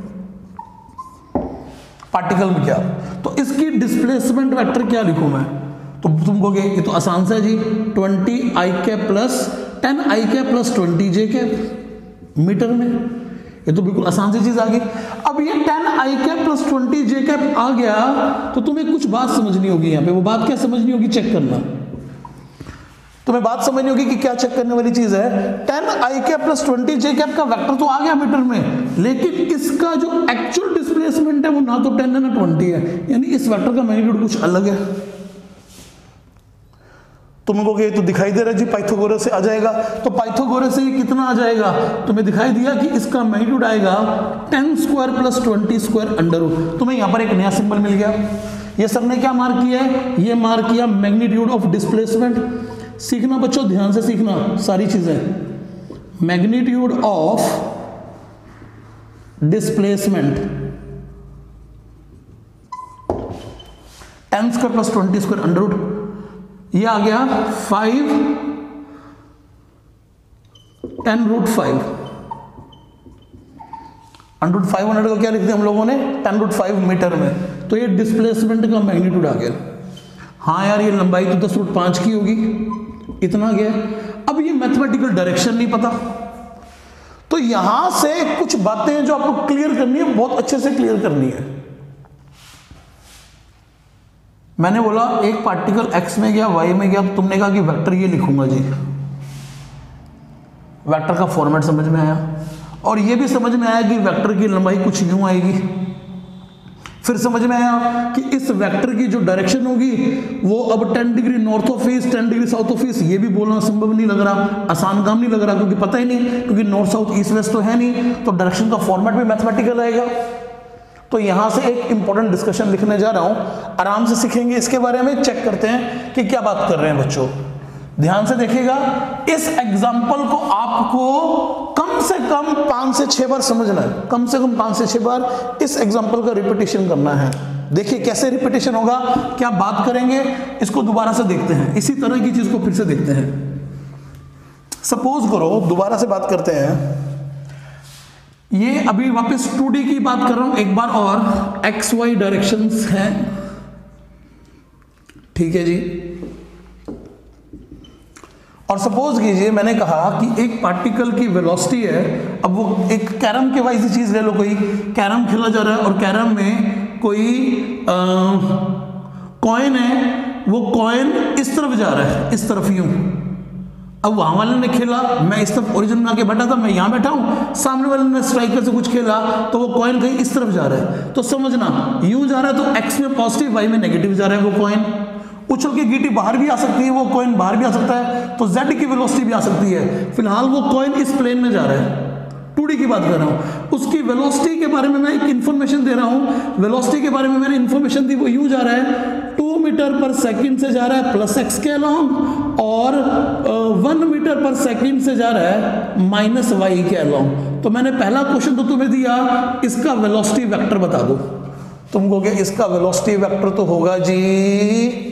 पार्टिकल में क्या? तो इसकी डिस्प्लेसमेंट वेक्टर क्या लिखूं मैं? तो तुम कहोगे ये तो आसान सा है जी, twenty I cap plus ten I cap plus twenty J cap metre में। ये तो बिल्कुल आसान सी चीज आ गई। अब ये ten I cap plus twenty J cap आ गया तो तुम्हें कुछ बात समझनी होगी यहाँ पे। वो बात क्या समझनी होगी? चेक करना। तुम्हें बात समझनी होगी कि क्या चेक करने वाली चीज है। Ten I cap plus twenty J cap का वेक्टर तो आ गया मीटर में, लेकिन इसका जो एक्चुअल डिस्प्लेसमेंट है वो ना तो टेन है ना ट्वेंटी है, यानी इस वेक्टर का मैग्नीट्यूड कुछ अलग है। तुम कहोगे ये तो दिखाई दे रहा है जी, पाइथागोरस से आ जाएगा। तो पाइथागोरस से कितना आ जाएगा? तुम्हें दिखाई दिया कि इसका मैग्नीट्यूड आएगा ten square plus twenty square under root. तुम्हें यहाँ पर एक नया सिंबल मिल गया। ये सर ने क्या मार्क किया है? ये मार्क किया मैग्नीट्यूड ऑफ डिस्प्लेसमेंट। सीखना बच्चों, ध्यान से सीखना सारी चीजें। Magnitude of displacement ten square plus twenty square under root, ये आ गया five ten root five. Under root five hundred को क्या लिख दिया हम लोगों ने? टेन रूट फाइव मीटर में। तो ये डिस्प्लेसमेंट का मैग्नीट्यूड आ गया। हाँ यार, ये लंबाई तो दस रूट पांच की होगी, इतना गया। अब ये मैथमेटिकल डायरेक्शन नहीं पता, तो यहां से कुछ बातें जो आपको क्लियर करनी है, बहुत अच्छे से क्लियर करनी है। मैंने बोला एक पार्टिकल एक्स में गया, वाई में गया, तो तुमने कहा कि वेक्टर ये लिखूंगा जी। वेक्टर का फॉर्मेट समझ में आया, और ये भी समझ में आया कि वेक्टर की लंबाई कुछ यूं आएगी। फिर समझ में आया कि इस वेक्टर की जो डायरेक्शन होगी वो अब ten degree north of east, ten degree south of east. ये भी बोलना संभव नहीं लग रहा, आसान काम नहीं लग रहा, क्योंकि पता ही नहीं, क्योंकि नॉर्थ साउथ ईस्ट वेस्ट तो है नहीं। तो डायरेक्शन का फॉर्मेट भी मैथमेटिकल आएगा। तो यहां से एक इंपॉर्टेंट डिस्कशन लिखने जा रहा हूं, आराम से सीखेंगे इसके बारे में। चेक करते हैं कि क्या बात कर रहे हैं बच्चों, ध्यान से देखिएगा। इस एग्जाम्पल को आपको कम से कम पांच से छह बार समझना है, कम से कम पांच से छह बार इस एग्जाम्पल का रिपीटेशन करना है। देखिए कैसे रिपीटेशन होगा, क्या बात करेंगे, इसको दोबारा से देखते हैं। इसी तरह की चीज को फिर से देखते हैं। सपोज करो, दोबारा से बात करते हैं। ये अभी वापस टू डी की बात कर रहा हूं एक बार और। एक्स वाई डायरेक्शंस हैं, ठीक है जी। और सपोज कीजिए मैंने कहा कि एक पार्टिकल की वेलोसिटी है, अब वो एक कैरम के वाइज चीज ले लो, कोई कैरम खेला जा रहा है और कैरम में कोई कॉइन है, वो कॉइन इस तरफ जा रहा है, इस तरफ यूं। अब वहां वाले ने खेला, मैं इस तरफ ओरिजिन में आके बैठा था, मैं यहां बैठा हूं, सामने वाले ने स्ट्राइकर से कुछ खेला तो वो कॉइन कहीं इस तरफ जा रहा है। तो समझना यूं जा रहा है तो एक्स में पॉजिटिव, वाई में नेगेटिव जा रहा है वो कॉइन। उछल के गीटी बाहर भी आ सकती है, वो कॉइन बाहर भी आ सकता है, तो जेड की वेलोसिटी भी आ सकती है। फिलहाल वो कॉइन इस प्लेन में जा रहा है, टू डी की बात कर रहा हूं। उसकी वेलोसिटी के बारे में मैं एक इंफॉर्मेशन दे रहा हूं, वेलोसिटी के बारे में मैंने इंफॉर्मेशन दी, वो यूं जा रहा है, टू मीटर पर सेकंड से जा रहा है प्लस एक्स के अलोंग, और वन मीटर पर सेकंड से जा रहा है माइनस वाई के अलोंग। तो मैंने पहला क्वेश्चन तो तुम्हें दिया, इसका वेलोसिटी वेक्टर बता दो। तुम कहोगे इसका वेलोसिटी वेक्टर तो होगा जी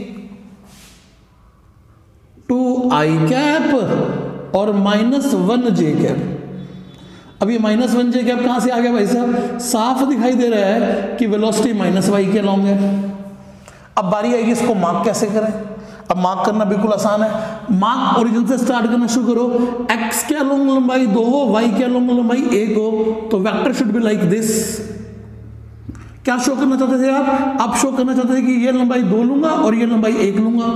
टू आई कैप और माइनस वन जे कैप। अब ये माइनस वन जे कैप कहां से आ गया भाई साहब? साफ दिखाई दे रहा है कि वेलोसिटी माइनस वाई के अलोंग है। अब बारी आएगी इसको मार्क कैसे करें। अब मार्क करना बिल्कुल आसान है। मार्क ओरिजिन से स्टार्ट करना शुरू करो। एक्स के अलोंग लंबाई दो हो, वाई के अलोंग लंबाई एक हो, तो vector should be like this. क्या शो करना चाहते थे आप? आप शो करना चाहते थे कि ये लंबाई दो लूंगा और ये लंबाई एक लूंगा।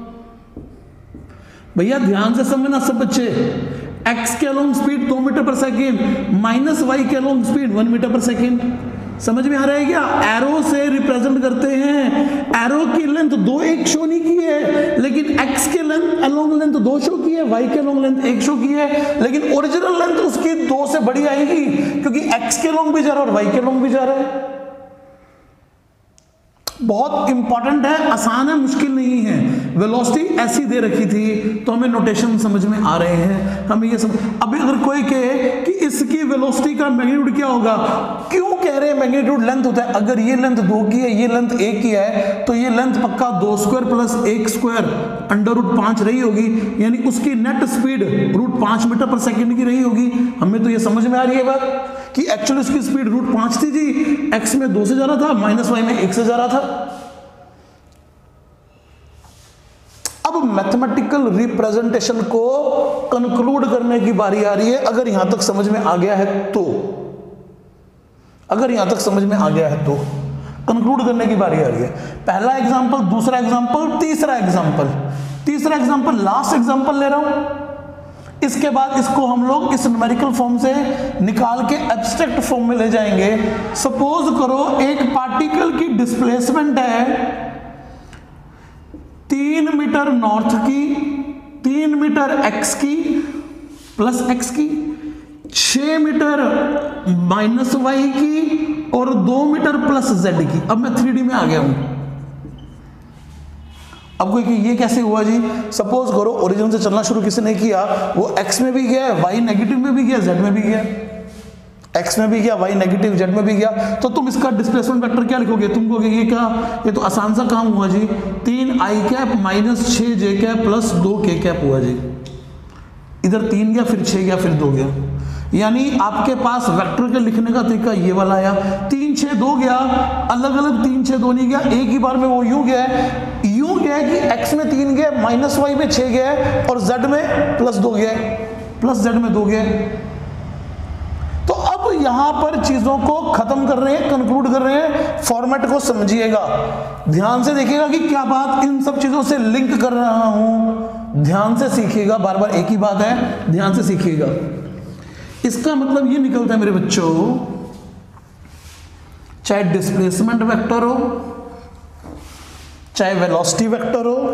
भैया ध्यान से समझना सब बच्चे, x के अलोंग स्पीड दो मीटर पर सेकेंड माइनस वाई के अलोंग स्पीड वन मीटर पर सेकेंड। समझ में आ रहा है क्या? एरो से रिप्रेजेंट करते हैं। एरो की लेंथ दो एक शो नहीं की है, लेकिन x के लेंथ अलोंग लेंथ दो शो की है, y के अलोंग लेंथ एक शो की है, लेकिन ओरिजिनल लेंथ उसकी दो से बड़ी आएगी क्योंकि x के अलोंग भी जा रहा है और y के अलोंग भी जा रहा है। बहुत इंपॉर्टेंट है, आसान है, मुश्किल नहीं है। वेलोसिटी ऐसी दे रखी थी तो हमें नोटेशन समझ में आ रहे हैं, हमें ये समझ। अभी अगर कोई कहे कि इसकी वेलोसिटी का मैग्नीट्यूड क्या होगा, क्यों कह रहे हैं मैग्नीट्यूड लेंथ होता है? अगर ये लेंथ दो की है, ये लेंथ एक की है, तो ये लेंथ पक्का दो स्क्वायर प्लस एक स्क्वायर अंडर रूट पांच रही होगी, यानी उसकी नेट स्पीड रूट पांच मीटर पर सेकेंड की रही होगी। हमें तो ये समझ में आ रही है बात कि एक्चुअली उसकी स्पीड रूट पांच थी जी, एक्स में दो से जा रहा था, माइनस वाई में एक से जा रहा था। अब मैथमेटिकल रिप्रेजेंटेशन को कंक्लूड करने की बारी आ रही है। अगर यहां तक समझ में आ गया है तो अगर यहां तक समझ में आ गया है तो कंक्लूड करने की बारी आ रही है। पहला एग्जांपल, दूसरा एग्जांपल, तीसरा एग्जांपल। तीसरा एग्जांपल लास्ट एग्जांपल ले रहा हूं, इसके बाद इसको हम लोग इस न्यूमेरिकल फॉर्म से निकाल के एब्स्ट्रैक्ट फॉर्म में ले जाएंगे। सपोज करो एक पार्टिकल की डिस्प्लेसमेंट है तीन मीटर नॉर्थ की, तीन मीटर एक्स की प्लस एक्स की, छह मीटर माइनस वाई की और दो मीटर प्लस जेड की। अब मैं थ्री डी में आ गया हूं। अब कोई कि ये कैसे हुआ जी? सपोज करो ओरिजिन से चलना शुरू किसी ने किया, वो एक्स में भी गया, वाई नेगेटिव में भी गया, जेड में भी गया। एक्स में भी गया, वाई नेगेटिव, जेड में भी गया, तो तुम इसका डिस्प्लेसमेंट वेक्टर क्या लिखोगे? तुम कहोगे ये क्या, ये तो आसान सा काम हुआ जी, तीन आई कैप माइनस छह जे कैप प्लस दो के कैप हुआ जी। इधर तीन गया, फिर छह गया, फिर दो गया, यानी आपके पास वेक्टर के लिखने का तरीका ये वाला आया। तीन छह दो गया, अलग अलग तीन छह दो नहीं गया, एक ही बार में वो यूं गया है, यूं गया कि एक्स में तीन गया, माइनस वाई में छह गया और जेड में प्लस दो गया, प्लस जेड में दो गया। तो अब यहां पर चीजों को खत्म कर रहे हैं, कंक्लूड कर रहे हैं। फॉर्मेट को समझिएगा, ध्यान से देखिएगा कि क्या बात इन सब चीजों से लिंक कर रहा हूं, ध्यान से सीखिएगा, बार बार एक ही बात है, ध्यान से सीखिएगा। इसका मतलब ये निकलता है मेरे बच्चों, चाहे डिस्प्लेसमेंट वेक्टर हो, चाहे वेलोसिटी वेक्टर हो,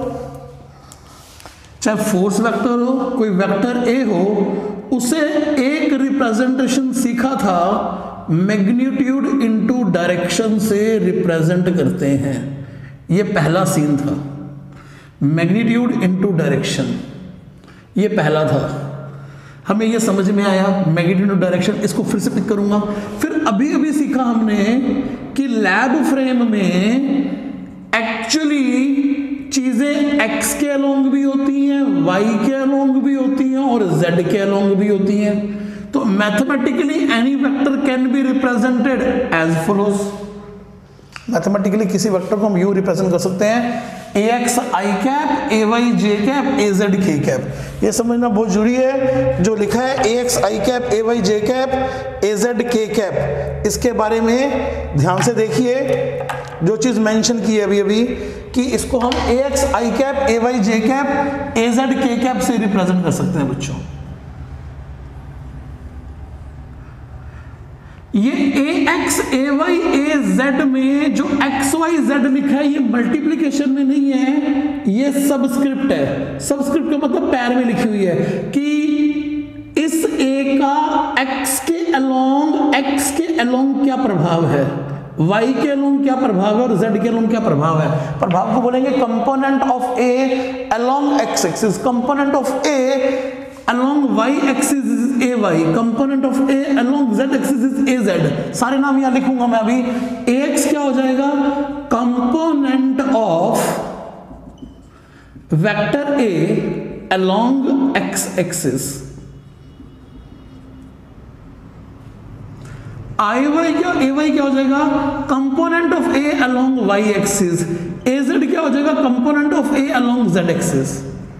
चाहे फोर्स वेक्टर हो, कोई वेक्टर ए हो, उसे एक रिप्रेजेंटेशन सीखा था, मैग्नीट्यूड इनटू डायरेक्शन से रिप्रेजेंट करते हैं। ये पहला सीन था, मैग्नीट्यूड इनटू डायरेक्शन, ये पहला था। हमें ये समझ में आया, मैग्नीट्यूड डायरेक्शन। इसको फिर से पिक करूंगा। फिर अभी अभी सीखा हमने कि लैब फ्रेम में एक्चुअली चीजें x के अलोंग भी होती हैं, y के अलोंग भी होती हैं और z के अलोंग भी होती हैं। तो mathematically any vector can be represented as follows. Mathematically किसी वेक्टर को हम यूं रिप्रेजेंट कर सकते हैं, A x I cap, A Y J cap, A Z के कैप। ये समझना बहुत जरूरी है। जो लिखा है A x I cap, A Y J cap, A Z के कैप, इसके बारे में ध्यान से देखिए। जो चीज मेंशन की है अभी अभी कि इसको हम A x I cap, A Y J cap, A Z के कैप से रिप्रेजेंट कर सकते हैं बच्चों। ये A X A Y A Z में जो एक्स वाई जेड लिखा है ये मल्टीप्लिकेशन में नहीं है, ये सबस्क्रिप्ट है। सबस्क्रिप्ट का मतलब पैर में लिखी हुई है कि इस ए का एक्स के अलोंग एक्स के अलोंग क्या प्रभाव है, y के अलोंग क्या प्रभाव है और z के अलोंग क्या प्रभाव है। प्रभाव को बोलेंगे component of a along x axis, component of a along y axis is ay, component of a along z axis is az। सारे नाम यहां लिखूंगा मैं अभी। ax क्या हो जाएगा, component of vector a along x axis। I Y क्या, ए वाई क्या हो जाएगा, component of A along Y axis. A Z क्या हो जाएगा, component of A along Z axis.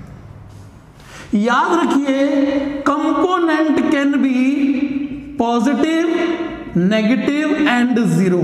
याद रखिए component can be positive, negative and zero.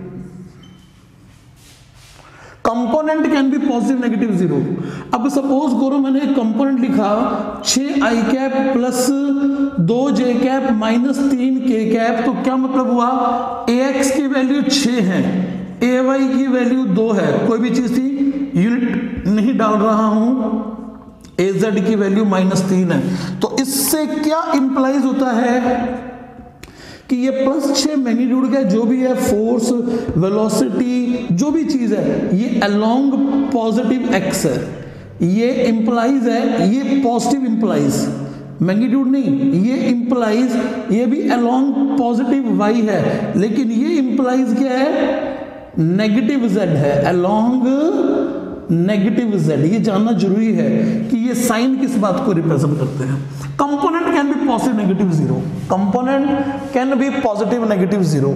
Component can be positive, negative, zero. अब सपोज करो मैंने एक कंपोनेंट लिखा छह आई कैप प्लस दो जे कैप माइनस तीन के कैप, तो क्या मतलब हुआ, ए एक्स की वैल्यू छह है, ए वाई की वैल्यू दो है, कोई भी चीज थी, यूनिट नहीं डाल रहा हूं, ए जेड की वैल्यू माइनस तीन है। तो इससे क्या इंप्लाइज होता है कि ये प्लस छह मैग्नीट्यूड का जो भी है, फोर्स, वेलोसिटी, जो भी चीज है, ये अलोंग पॉजिटिव एक्स है, ये इंप्लाइज है, ये पॉजिटिव इंप्लाइज, मैग्नीट्यूड नहीं, ये इंप्लाइज, ये भी अलोंग पॉजिटिव वाई है, लेकिन ये इंप्लाइज क्या है, नेगेटिव जेड है, अलोंग नेगेटिव जेड। ये जानना जरूरी है कि ये साइन किस बात को रिप्रेजेंट करते हैं। Component can be positive, negative, zero. Component can be positive, negative, zero.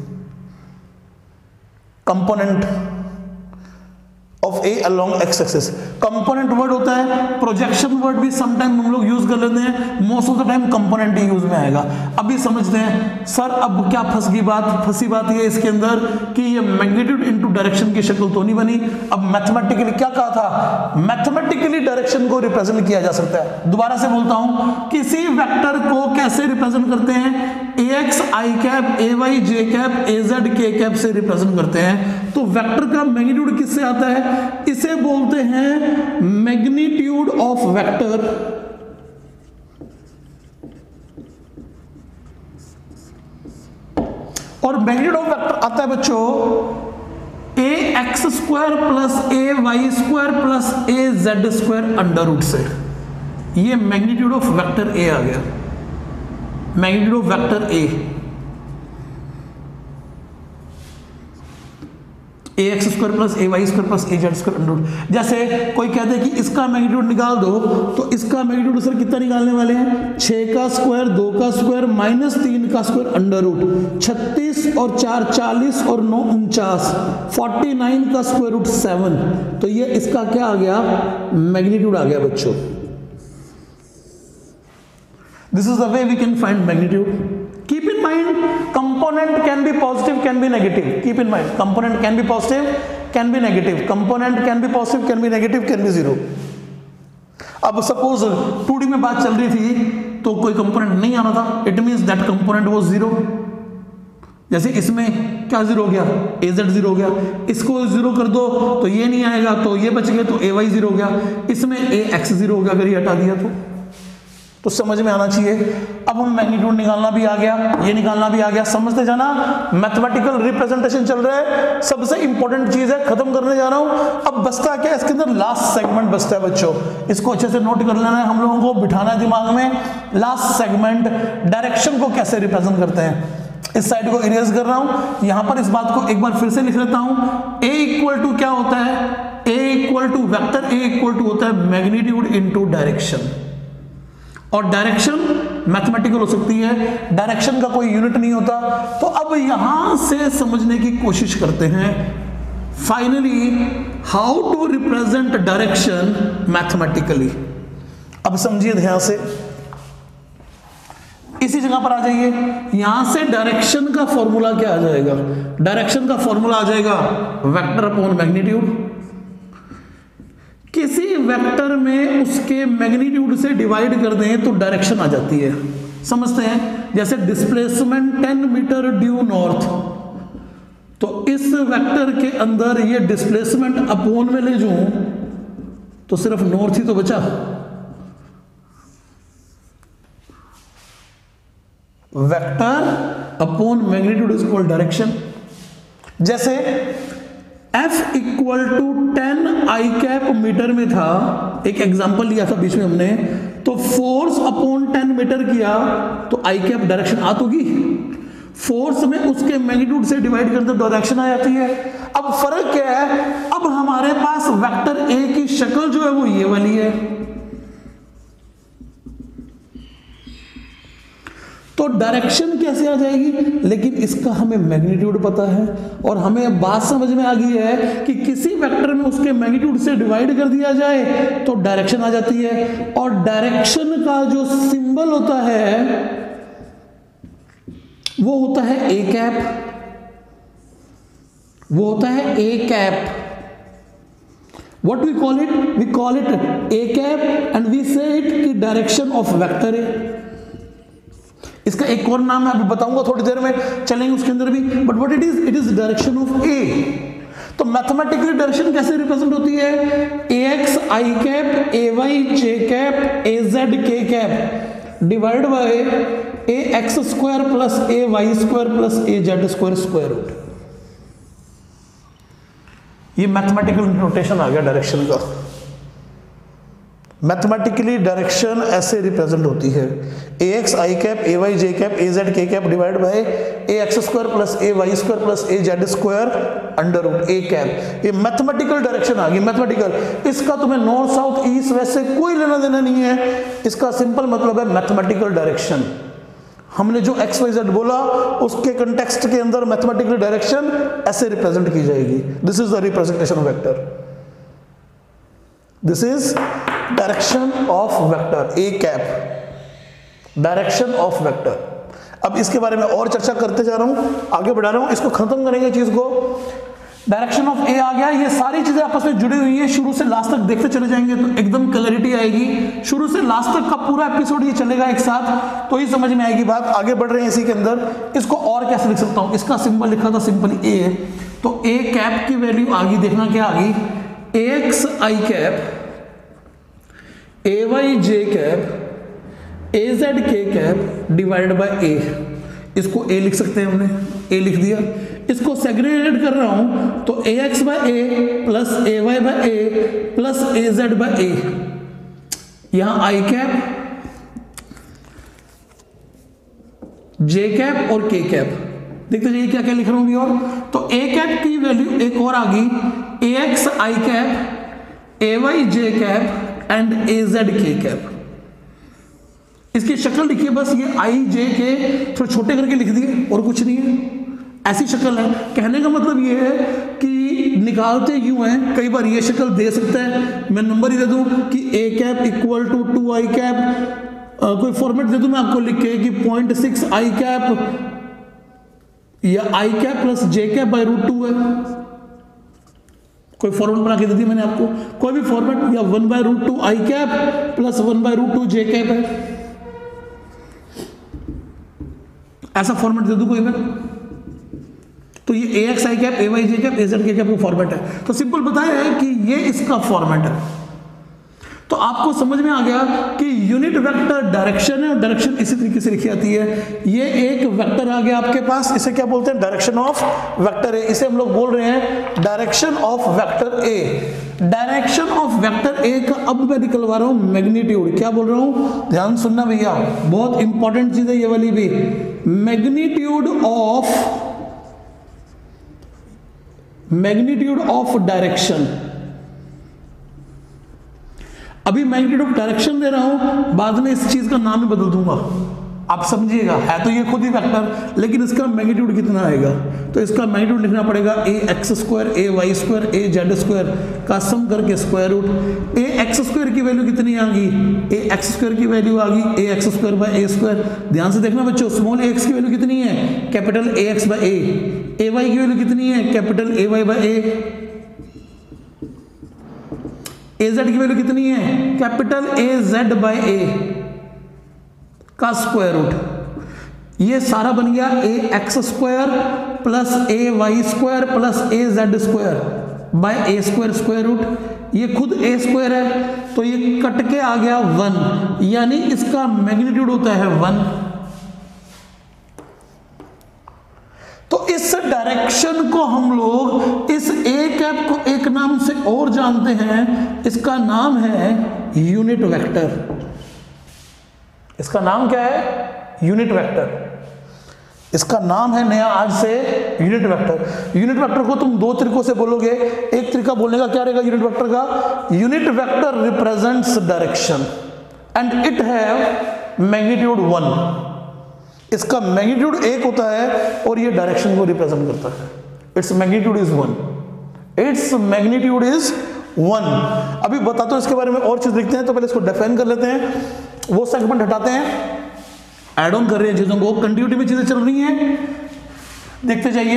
Component of A along X axis. Component word होता है, प्रोजेक्शन वर्ड भी समटाइम हम लोग यूज कर लेते हैं, most of the time component ही यूज में आएगा। अभी समझते हैं सर अब क्या फंस गई बात, फंसी बात ये इसके अंदर कि ये मैग्नीट्यूड इनटू डायरेक्शन की शक्ल तो नहीं बनी। अब मैथमेटिकली क्या कहा था, मैथमेटिकली डायरेक्शन को रिप्रेजेंट किया जा सकता है। दोबारा से बोलता हूं, किसी वेक्टर को कैसे रिप्रेजेंट करते हैं, A x I cap, A Y J cap, A Z के कैप से रिप्रेजेंट करते हैं। तो वेक्टर का मैग्नीट्यूड किससे आता है, इसे बोलते हैं मैग्नीट्यूड ऑफ वेक्टर। और मैग्नीट्यूड ऑफ वेक्टर आता है बच्चों A X square plus A Y square plus A Z square under root से। ये मैग्नीट्यूड ऑफ वेक्टर ए आ गया, magnitude of vector A, A X square plus A Y square plus A Z square under root. जैसे कोई कहते हैं कि इसका मैग्नीट्यूड निकाल दो, तो इसका मैग्नीट्यूड सर कितना निकालने वाले हैं, छह का स्क्वायर, दो का स्क्वायर माइनस तीन का स्क्वायर अंडर रूट, छत्तीस और चार चालीस और नौ उनचास, फोर्टी नाइन का स्क्वायर रूट सेवन। तो ये इसका क्या आ गया, मैग्नीट्यूड आ गया बच्चों। This is the way we can find magnitude. Keep in mind, component can be positive, can be negative. Keep in mind, component can be positive, can be negative. Component can be positive, can be negative, can be zero. अब suppose two D में बात चल रही थी तो कोई component नहीं आना था, it means that component was zero. जैसे इसमें क्या जीरो हो गया, ए जेड जीरो हो गया, इसको जीरो कर दो तो ये नहीं आएगा, तो ये बच गया, तो ए वाई जीरो हो गया, इसमें ए एक्स जीरो हो गया अगर ये हटा दिया तो तो समझ में आना चाहिए। अब हम मैग्नीट्यूड निकालना भी आ गया, ये निकालना भी आ गया, समझते जाना। मैथमेटिकल रिप्रेजेंटेशन चल रहा है, सबसे इंपॉर्टेंट चीज है, खत्म करने जा रहा हूं। अब बचता क्या है, इसके अंदर लास्ट सेगमेंट बचता है बच्चों, इसको अच्छे से नोट कर लेना है, हम लोगों को बिठाना है दिमाग में। लास्ट सेगमेंट डायरेक्शन को कैसे रिप्रेजेंट करते हैं, इस साइड को इरेज कर रहा हूं, यहां पर इस बात को एक बार फिर से लिख लेता हूं। ए इक्वल टू क्या होता है, A equal to vector A equal to होता है मैग्नीट्यूड इनटू डायरेक्शन। और डायरेक्शन मैथमेटिकल हो सकती है, डायरेक्शन का कोई यूनिट नहीं होता। तो अब यहां से समझने की कोशिश करते हैं finally how to represent direction mathematically. अब समझिए ध्यान से, इसी जगह पर आ जाइए। यहां से डायरेक्शन का फॉर्मूला क्या आ जाएगा? डायरेक्शन का फॉर्मूला आ जाएगा वेक्टर अपॉन मैग्नीट्यूड। किसी वेक्टर में उसके मैग्नीट्यूड से डिवाइड कर दें तो डायरेक्शन आ जाती है, समझते हैं। जैसे displacement ten metre due north, तो इस वेक्टर के अंदर ये डिस्प्लेसमेंट अपॉन में ले जाऊं तो सिर्फ नॉर्थ ही तो बचा। Vector upon magnitude is equal direction. जैसे F equal to ten I cap metre में था, एक एग्जांपल लिया था बीच में हमने, तो फोर्स अपॉन टेन मीटर किया तो आई कैप डायरेक्शन आ तो गई, फोर्स में उसके मैग्नीट्यूड से डिवाइड करते डायरेक्शन आ जाती है। अब फर्क क्या है? अब हमारे पास वेक्टर ए की शक्ल जो है वो ये वाली है, तो डायरेक्शन कैसे आ जाएगी? लेकिन इसका हमें मैग्नीट्यूड पता है और हमें बात समझ में आ गई है कि किसी वेक्टर में उसके मैग्नीट्यूड से डिवाइड कर दिया जाए तो डायरेक्शन आ जाती है। और डायरेक्शन का जो सिंबल होता है वो होता है ए कैप, वो होता है A cap. What we call it? We call it A cap and we say it कि डायरेक्शन ऑफ वेक्टर है। इसका एक और नाम मैं अभी बताऊंगा थोड़ी देर में, चलेंगे उसके अंदर भी, but what it is? It is direction of A. तो मैथमेटिकली डायरेक्शन कैसे रिप्रेजेंट होती है? A x I cap, A Y J cap, A Z के cap divide by A X square plus A Y square plus A Z square square root. ये mathematical notation आ गया direction का। Mathematically direction ऐसे represent होती है, A x I cap, A Y J cap, A Z के cap divide by A X square plus A Y square plus A Z square under root A cap. ये mathematical direction आ गई, mathematical. इसका तुम्हें north south east वैसे कोई लेना देना नहीं है, इसका सिंपल मतलब है मैथमेटिकल डायरेक्शन। हमने जो एक्स वाई जेड बोला उसके कंटेक्स्ट के अंदर मैथमेटिकल डायरेक्शन ऐसे रिप्रेजेंट की जाएगी। This is the representation of vector, this is direction of vector, A cap, direction of vector. अब इसके बारे में और चर्चा करते जा रहा हूं, आगे बढ़ा रहा हूं, इसको खत्म करेंगे चीज को। डायरेक्शन ऑफ ए आ गया, ये सारी चीजें आपस में जुड़ी हुई है, शुरू से लास्ट तक देखते चले जाएंगे तो एकदम क्लैरिटी आएगी। शुरू से लास्ट तक का पूरा एपिसोड ये चलेगा एक साथ, तो ही समझ में आएगी बात। आगे बढ़ रहे हैं इसी के अंदर, इसको और कैसे लिख सकता हूं? इसका सिंबल लिखा था सिंपल ए, तो ए कैप की वैल्यू आ गई, देखना क्या आ गई, A x I cap, A Y J cap, A Z के कैप डिवाइड बाय ए। इसको ए लिख सकते हैं हमने, ए लिख दिया। इसको सेग्रीगेट कर रहा हूं तो A X by A plus A Y by A plus A Z by A, यहां आई कैप, जे कैप और के कैप। देखते जाइए क्या क्या लिख रहा हूं भी। और तो ए कैप की वैल्यू एक और आ गई, A x I cap, A Y J cap and A Z के कैप। इसकी शक्ल लिखिए बस, ये आई जे के थोड़े छोटे करके लिख दिए और कुछ नहीं है, ऐसी शक्ल है। कहने का मतलब ये है कि निकालते यूं हैं, कई बार ये शक्ल दे सकता है, मैं नंबर ही दे दूं कि A cap equal to two I cap, कोई फॉर्मेट दे दूं मैं आपको लिख के कि पॉइंट सिक्स आई कैप या I cap plus J cap by root two है, कोई फॉर्मेट बना के दे दी मैंने आपको, कोई भी फॉर्मेट, या one by root two I cap plus one by root two J cap है, ऐसा फॉर्मेट दे दूं कोई मैं, तो ये A x I cap, A Y J cap, A Z के कैप का फॉर्मेट है। तो सिंपल बताया है कि ये इसका फॉर्मेट है। तो आपको समझ में आ गया कि यूनिट वेक्टर डायरेक्शन है और डायरेक्शन इसी तरीके से लिखी जाती है। ये एक वेक्टर आ गया आपके पास, इसे क्या बोलते हैं? Direction of vector A. इसे हम लोग बोल रहे हैं direction of vector A. Direction of vector A का अब मैं निकलवा रहा हूं मैग्नीट्यूड। क्या बोल रहा हूं? ध्यान सुनना भैया, बहुत इंपॉर्टेंट चीज है ये वाली भी। Magnitude of magnitude of direction. अभी मैग्नीट्यूड ऑफ डायरेक्शन दे रहा हूं, बाद में इस चीज का नाम ही बदल दूंगा। आप समझिएगा, है तो ये खुद ही वेक्टर, लेकिन इसका मैग्नीट्यूड कितना आएगा, तो इसका मैग्नीट्यूड लिखना पड़ेगा A X square A Y square A Z square का सम करके square root. A X square की वैल्यू कितनी आ गई, ए एक्स स्क्वायर की वैल्यू आ गई A X square by A square. ध्यान से देखना बच्चों, स्मॉल ए एक्स की वैल्यू कितनी है, capital A X by A. A Y की वैल्यू कितनी है, capital A Y by A. A Z की वैल्यू कितनी है, capital A Z by A का स्क्वायर रूट। ये सारा बन गया A X square plus A Y square plus A Z square by A square square root. ये खुद ए स्क्वायर है तो ये कट के आ गया वन, यानी इसका मैग्नीट्यूड होता है वन। तो इस डायरेक्शन को हम लोग इस ए कैप को एक नाम से और जानते हैं, इसका नाम है यूनिट वेक्टर। इसका नाम क्या है, यूनिट वेक्टर। इसका नाम है नया आज से यूनिट वेक्टर। यूनिट वेक्टर को तुम दो तरीकों से बोलोगे। एक तरीका बोलने का क्या रहेगा यूनिट वेक्टर का, unit vector represents direction and it have magnitude one. इसका मैग्नीट्यूड एक होता है और ये डायरेक्शन को रिप्रेजेंट करता है। Its magnitude is one, its magnitude is one. अभी बताता हूं इसके बारे में और चीज देखते हैं, तो पहले इसको डिफाइन कर लेते हैं, वो सेगमेंट हटाते हैं, ऐड ऑन कर रहे हैं चीजों को, कंटिन्यूटी में चीजें चल रही हैं, देखते जाइए।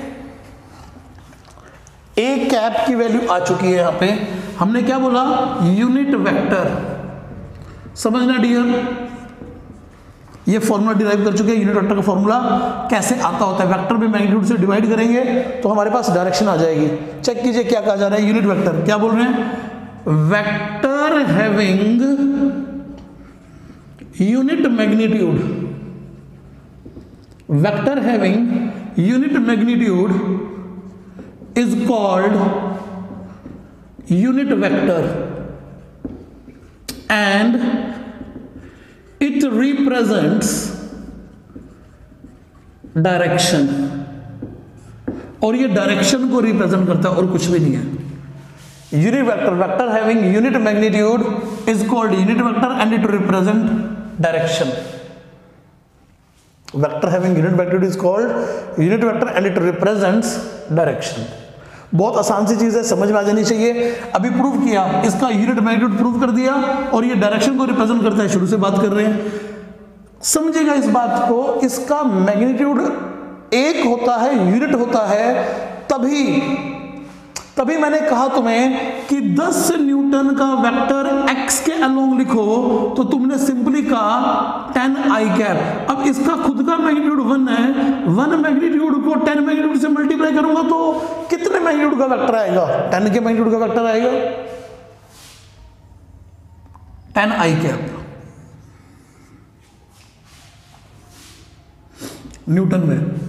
ए कैप की वैल्यू आ चुकी है, यहां पे हमने क्या बोला, यूनिट वेक्टर। समझना डियर, ये फॉर्मूला डिराइव कर चुके हैं। यूनिट वेक्टर का फॉर्मूला कैसे आता होता है, वेक्टर में मैग्नीट्यूड से डिवाइड करेंगे तो हमारे पास डायरेक्शन आ जाएगी। चेक कीजिए क्या कहा जा रहा है, यूनिट वेक्टर क्या बोल रहे हैं, vector having unit magnitude, vector having unit magnitude is called unit vector and it represents direction. और ये डायरेक्शन को रिप्रेजेंट करता है और कुछ भी नहीं है। Unit vector, vector having unit magnitude is called unit vector and it represent direction. Vector having unit magnitude is called unit vector and it represents direction. बहुत आसान सी चीज है, समझ में आ जानी चाहिए। अभी प्रूव किया, इसका यूनिट मैग्नीट्यूड प्रूव कर दिया और ये डायरेक्शन को रिप्रेजेंट करता है, शुरू से बात कर रहे हैं। समझिएगा इस बात को, इसका मैग्नीट्यूड एक होता है, यूनिट होता है, तभी तभी मैंने कहा तुम्हें कि दस न्यूटन का वेक्टर x के अलोंग लिखो तो तुमने सिंपली कहा टेन आई कैप। अब इसका खुद का मैग्नीट्यूड वन है, वन मैग्नीट्यूड को टेन मैग्नीट्यूड से मल्टीप्लाई करूंगा तो कितने मैग्नीट्यूड का वेक्टर आएगा, टेन के मैग्नीट्यूड का वेक्टर आएगा, टेन आई कैप न्यूटन में।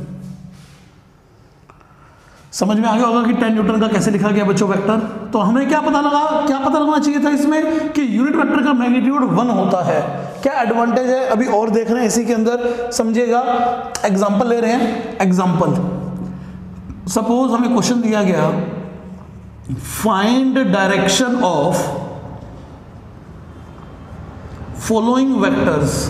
समझ में आ गया होगा कि टेन न्यूटन का कैसे लिखा गया बच्चों वेक्टर। तो हमें क्या पता लगा, क्या पता लगना चाहिए था इसमें कि यूनिट वेक्टर का मैग्नीट्यूड वन होता है। क्या एडवांटेज है अभी और देख रहे हैं इसी के अंदर, समझिएगा। एग्जांपल ले रहे हैं, एग्जांपल सपोज हमें क्वेश्चन दिया गया, find direction of following vectors,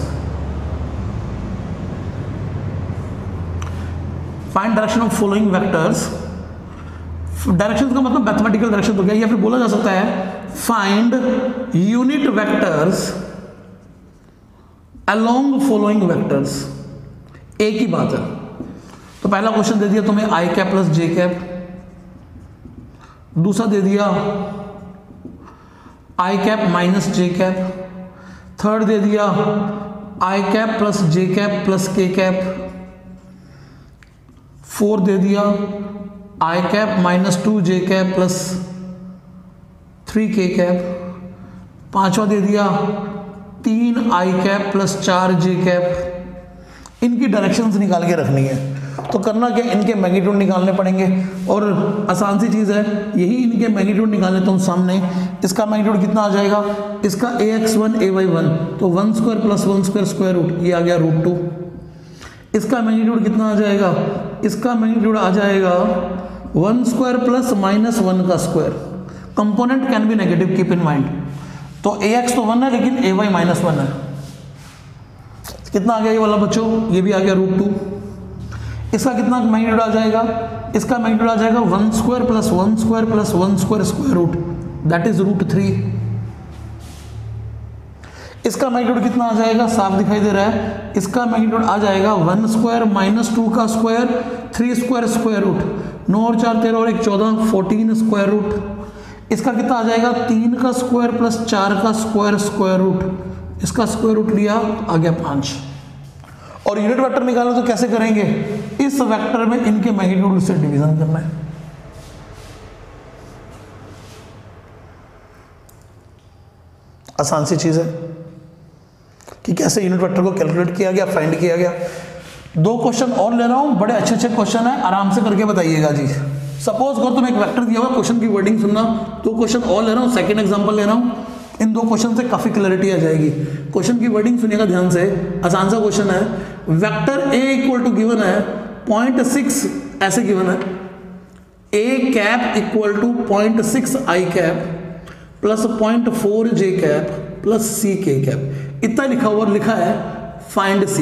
find direction of following vectors. Direction का मतलब मैथमेटिकल डायरेक्शन तो क्या, या फिर बोला जा सकता है find unit vectors along following vectors. एक ही बात है। तो पहला क्वेश्चन दे दिया तुम्हें I cap plus J cap, दूसरा दे दिया I cap minus J cap, third दे दिया I cap plus J cap plus K cap, four दे दिया I cap minus two J cap plus three K cap, पांचवा दे दिया तीन आई कैप प्लस चार जे कैप। इनकी डायरेक्शंस निकाल के रखनी है। तो करना क्या, इनके मैग्नीट्यूड निकालने पड़ेंगे और आसान सी चीज़ है, यही इनके मैग्नीट्यूड निकाल लेता हूँ सामने। इसका मैग्नीट्यूड कितना आ जाएगा, इसका A X one A Y one, तो one square plus one square square root, ये आ गया रूट टू। इसका मैग्नीट्यूड कितना आ जाएगा, इसका मैग्नीट्यूड आ जाएगा one square plus minus one का square. Component can be negative, keep in mind. तो ए एक्स तो वन है लेकिन ए वाई माइनस वन है। कितना आ गया ये वाला बच्चों, ये भी आ गया रूट टू। इसका कितना मैग्नीट्यूड आ जाएगा, इसका मैग्नीट्यूड आ जाएगा one square plus one square plus one square square root, that is root three. इसका मैग्नीट्यूड कितना आ जाएगा, साफ दिखाई दे रहा है, इसका मैग्नीट्यूड आ जाएगा वन स्क्वायर माइनस टू का square, three square square root, नौ और चार तेरह और एक चौदह, फोर्टीन स्क्वायर रूट। इसका कितना आ जाएगा, तीन का स्क्वायर प्लस चार का स्क्वायर स्क्वायर रूट, इसका स्क्वायर रूट लिया आ गया पांच। और यूनिट वेक्टर निकालना तो कैसे करेंगे, इस वेक्टर में इनके मैग्नीट्यूड से डिवीजन करना है। आसान सी चीज है कि कैसे यूनिट वेक्टर को कैलकुलेट किया गया, फाइंड किया गया। दो क्वेश्चन और ले रहा हूं, बड़े अच्छे अच्छे क्वेश्चन है, आराम से करके बताइएगा जी। सपोज करो तुम एक वेक्टर दिया हुआ, क्वेश्चन की वर्डिंग सुनना। दो क्वेश्चन और ले रहा हूं, सेकंड एग्जांपल ले रहा हूं, इन दो क्वेश्चन से काफी क्लैरिटी आ जाएगी। क्वेश्चन की वर्डिंग सुनिएगा ध्यान से, आसान सा क्वेश्चन है। Vector A equal to given है पॉइंट सिक्स, ऐसे गिवन है A cap equal to point six I cap plus point four J cap plus C K cap, इतना लिखा हुआ लिखा है फाइंड सी।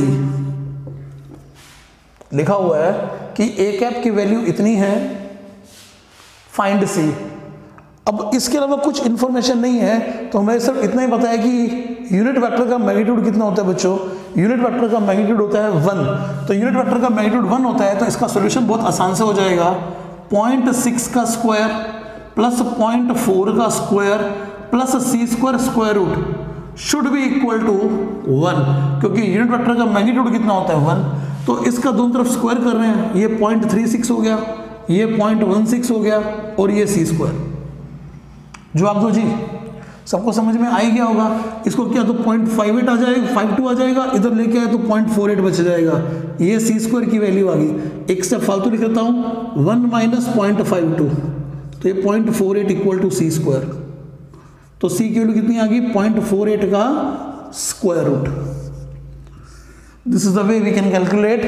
लिखा हुआ है कि ए कैप की वैल्यू इतनी है, फाइंड सी। अब इसके अलावा कुछ इंफॉर्मेशन नहीं है, तो हमें सिर्फ इतना ही पता है कि यूनिट वेक्टर का मैग्नीट्यूड कितना होता है बच्चों, यूनिट वेक्टर का मैग्नीट्यूड होता है वन। तो यूनिट वेक्टर का मैग्नीट्यूड वन होता है, तो इसका सॉल्यूशन बहुत आसान से हो जाएगा। पॉइंट सिक्स का स्क्वायर प्लस पॉइंट फोर का square plus C square square root should be equal to one, क्योंकि यूनिट वेक्टर का मैग्नीट्यूड कितना होता है वन। तो इसका दोनों तरफ स्क्वायर कर रहे हैं, ये पॉइंट थ्री सिक्स हो गया, ये पॉइंट वन सिक्स हो गया और ये सी स्क्वायर। जवाब दो जी, सबको समझ में आ ही गया होगा। इसको क्या तो पॉइंट फाइव एट आ जाएगा, फाइव टू आ जाएगा, इधर लेके आए तो पॉइंट फोर एट बच जाएगा। ये सी स्क्वायर की वैल्यू आ गई। एक से फालतू लिख देता हूं, one minus point five two, तो ये point four eight equal to C square. तो सी की वैल्यू कितनी आ गई, पॉइंट फोर एट का square root. This is the way we can calculate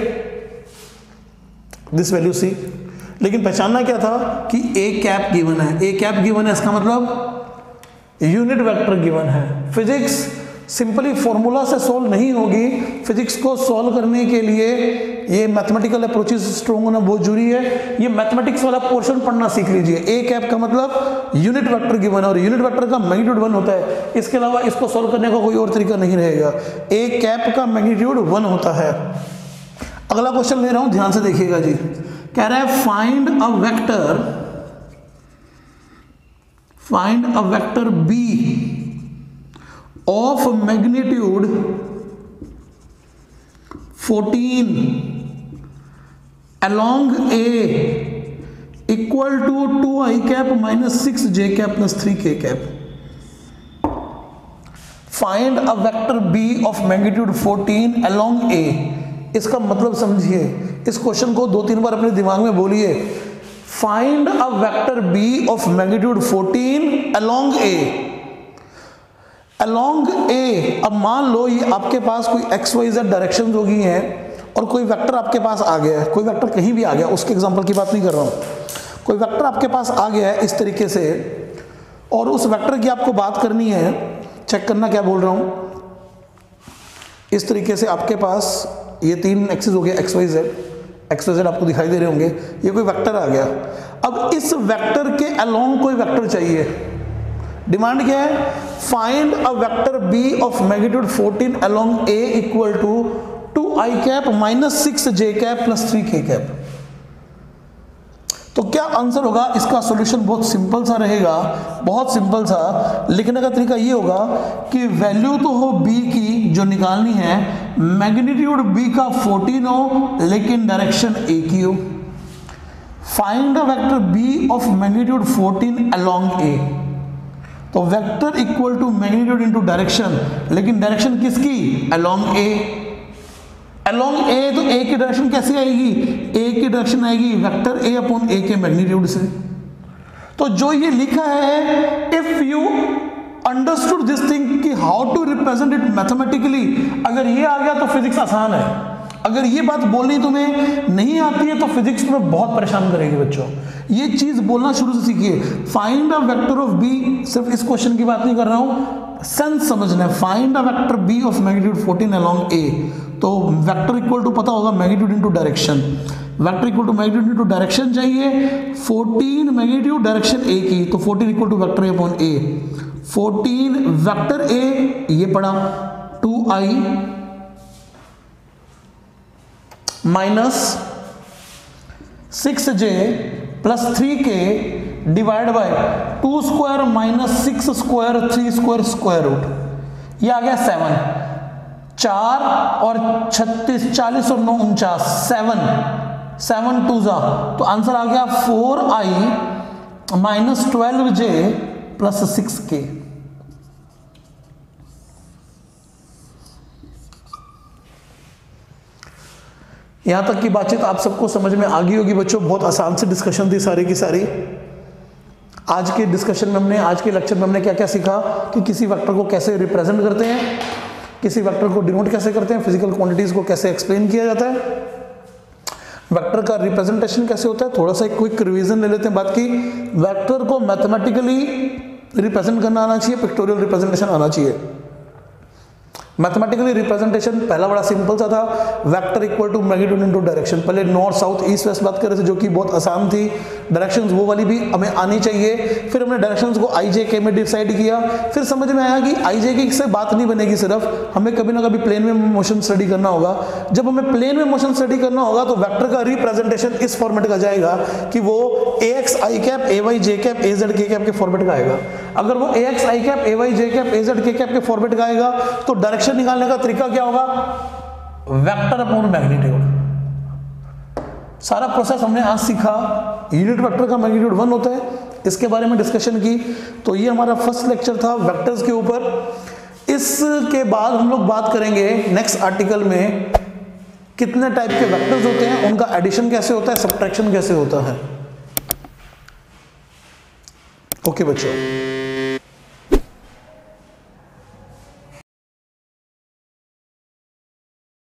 this value C. लेकिन पहचानना क्या था कि ए कैप गिवन है, ए कैप गिवन है, इसका मतलब यूनिट वेक्टर गिवन है। फिजिक्स सिंपली फॉर्मूला से सॉल्व नहीं होगी, फिजिक्स को सॉल्व करने के लिए ये मैथमेटिकल अप्रोचेस स्ट्रॉन्ग होना बहुत जरूरी है। ये मैथमेटिक्स वाला पोर्शन पढ़ना सीख लीजिए। ए कैप का मतलब यूनिट वेक्टर गिवन है और यूनिट वेक्टर का मैग्नीट्यूड वन होता है, इसके अलावा इसको सॉल्व करने का कोई और तरीका नहीं रहेगा। ए कैप का मैग्नीट्यूड वन होता है। अगला क्वेश्चन ले रहा हूं, ध्यान से देखिएगा जी। कह रहा है find a vector, find a vector B of magnitude fourteen along A equal to two i cap minus six j cap plus three k cap. Find a vector B of magnitude fourteen along A. इसका मतलब समझिए, इस question को दो तीन बार अपने दिमाग में बोलिए। Find a vector B of magnitude fourteen along A. Along A, अब मान लो ये आपके पास कोई एक्स वाई जेड डायरेक्शन होगी हैं और कोई वेक्टर आपके पास आ गया है, कोई वेक्टर कहीं भी आ गया, उसके एग्जांपल की बात नहीं कर रहा हूं। कोई वेक्टर आपके पास आ गया है इस तरीके से, और उस वेक्टर की आपको बात करनी है, चेक करना क्या बोल रहा हूं। इस तरीके से आपके पास ये तीन एक्सिस हो गए, X Y Z, X Y Z आपको दिखाई दे रहे होंगे। ये कोई वेक्टर आ गया, अब इस वेक्टर के अलोंग कोई वेक्टर चाहिए। डिमांड क्या है, find a vector B of magnitude fourteen along A equal to two I cap minus six J cap plus three K cap. तो क्या आंसर होगा, इसका सॉल्यूशन बहुत सिंपल सा रहेगा, बहुत सिंपल सा। लिखने का तरीका ये होगा कि वैल्यू तो हो बी की जो निकालनी है, मैग्नीट्यूड बी का फोर्टीन हो लेकिन डायरेक्शन ए की हो। Find a vector B of magnitude fourteen along A, तो vector equal to magnitude into direction, लेकिन डायरेक्शन किसकी, अलोंग ए। अलोंग ए तो ए की डायरेक्शन कैसे आएगी, ए की डायरेक्शन आएगी वेक्टर ए अपॉन ए के मैग्नीट्यूड से। तो जो ये लिखा है, if you understood this thing कि how to represent it mathematically, अगर ये आ गया तो फिजिक्स आसान है। अगर ये बात बोलनी तुम्हें नहीं आती है तो फिजिक्स तुम्हें बहुत परेशान करेगी बच्चों। ये चीज बोलना शुरू से सीखिए। Find a vector of B, सिर्फ इस क्वेश्चन की बात नहीं कर रहा हूं, सेंस समझना है। Find a vector B of magnitude fourteen along A, तो वेक्टर इक्वल टू पता होगा magnitude into direction, vector equal to magnitude into direction चाहिए, फोर्टीन मैग्नीट्यूड डायरेक्शन ए की, तो fourteen equal to vector A upon A, fourteen vector A ये पड़ा two I minus six J plus three K divide by two square minus six square three square square root, ये आ गया seven, चार और छत्तीस चालीस और नौ उनचास, सेवन, सेवन टू जा, तो आंसर आ गया four i minus twelve j plus six k. यहां तक की बातचीत आप सबको समझ में आ गई होगी बच्चों, बहुत आसान से डिस्कशन थी सारी की सारी। आज के डिस्कशन में हमने, आज के लेक्चर में हमने क्या क्या सीखा कि किसी वेक्टर को कैसे रिप्रेजेंट करते हैं, किसी वेक्टर को डिनोट कैसे करते हैं, फिजिकल क्वांटिटीज को कैसे एक्सप्लेन किया जाता है, वेक्टर का रिप्रेजेंटेशन कैसे होता है। थोड़ा सा एक क्विक रिवीजन ले लेते हैं बात की। वेक्टर को मैथमेटिकली रिप्रेजेंट करना आना चाहिए, पिक्टोरियल रिप्रेजेंटेशन आना चाहिए। मैथमेटिकली रिप्रेजेंटेशन पहला बड़ा सिंपल सा था, vector equal to magnitude into direction. पहले नॉर्थ साउथ ईस्ट वेस्ट बात कर रहे थे जो कि बहुत आसान थी, डायरेक्शंस वो वाली भी हमें आनी चाहिए। फिर हमने डायरेक्शंस को आई जे के में डिसाइड किया, फिर समझ में आया कि आई जे के से बात नहीं बनेगी, सिर्फ हमें कभी ना कभी प्लेन में मोशन स्टडी करना होगा। जब हमें प्लेन में मोशन स्टडी करना होगा तो वेक्टर का रिप्रेजेंटेशन इस फॉर्मेट का जाएगा कि वो a x I cap A Y J cap A Z के कैप के फॉर्मेट का आएगा। अगर वो a x I cap A Y J cap A Z के कैप के फॉर्मेट का आएगा तो डायरेक्शन निकालने का तरीका क्या होगा, वेक्टर अपॉन मैग्नीट्यूड। सारा प्रोसेस हमने आज सीखा। यूनिट वेक्टर का मैग्नीट्यूड वन होता है, इसके बारे में डिस्कशन की। तो ये हमारा फर्स्ट लेक्चर था वेक्टर्स के ऊपर। इसके बाद हम लोग बात करेंगे नेक्स्ट आर्टिकल में कितने टाइप के वेक्टर्स होते हैं, उनका एडिशन कैसे होता है, सब्ट्रैक्शन कैसे होता है। ओके बच्चों।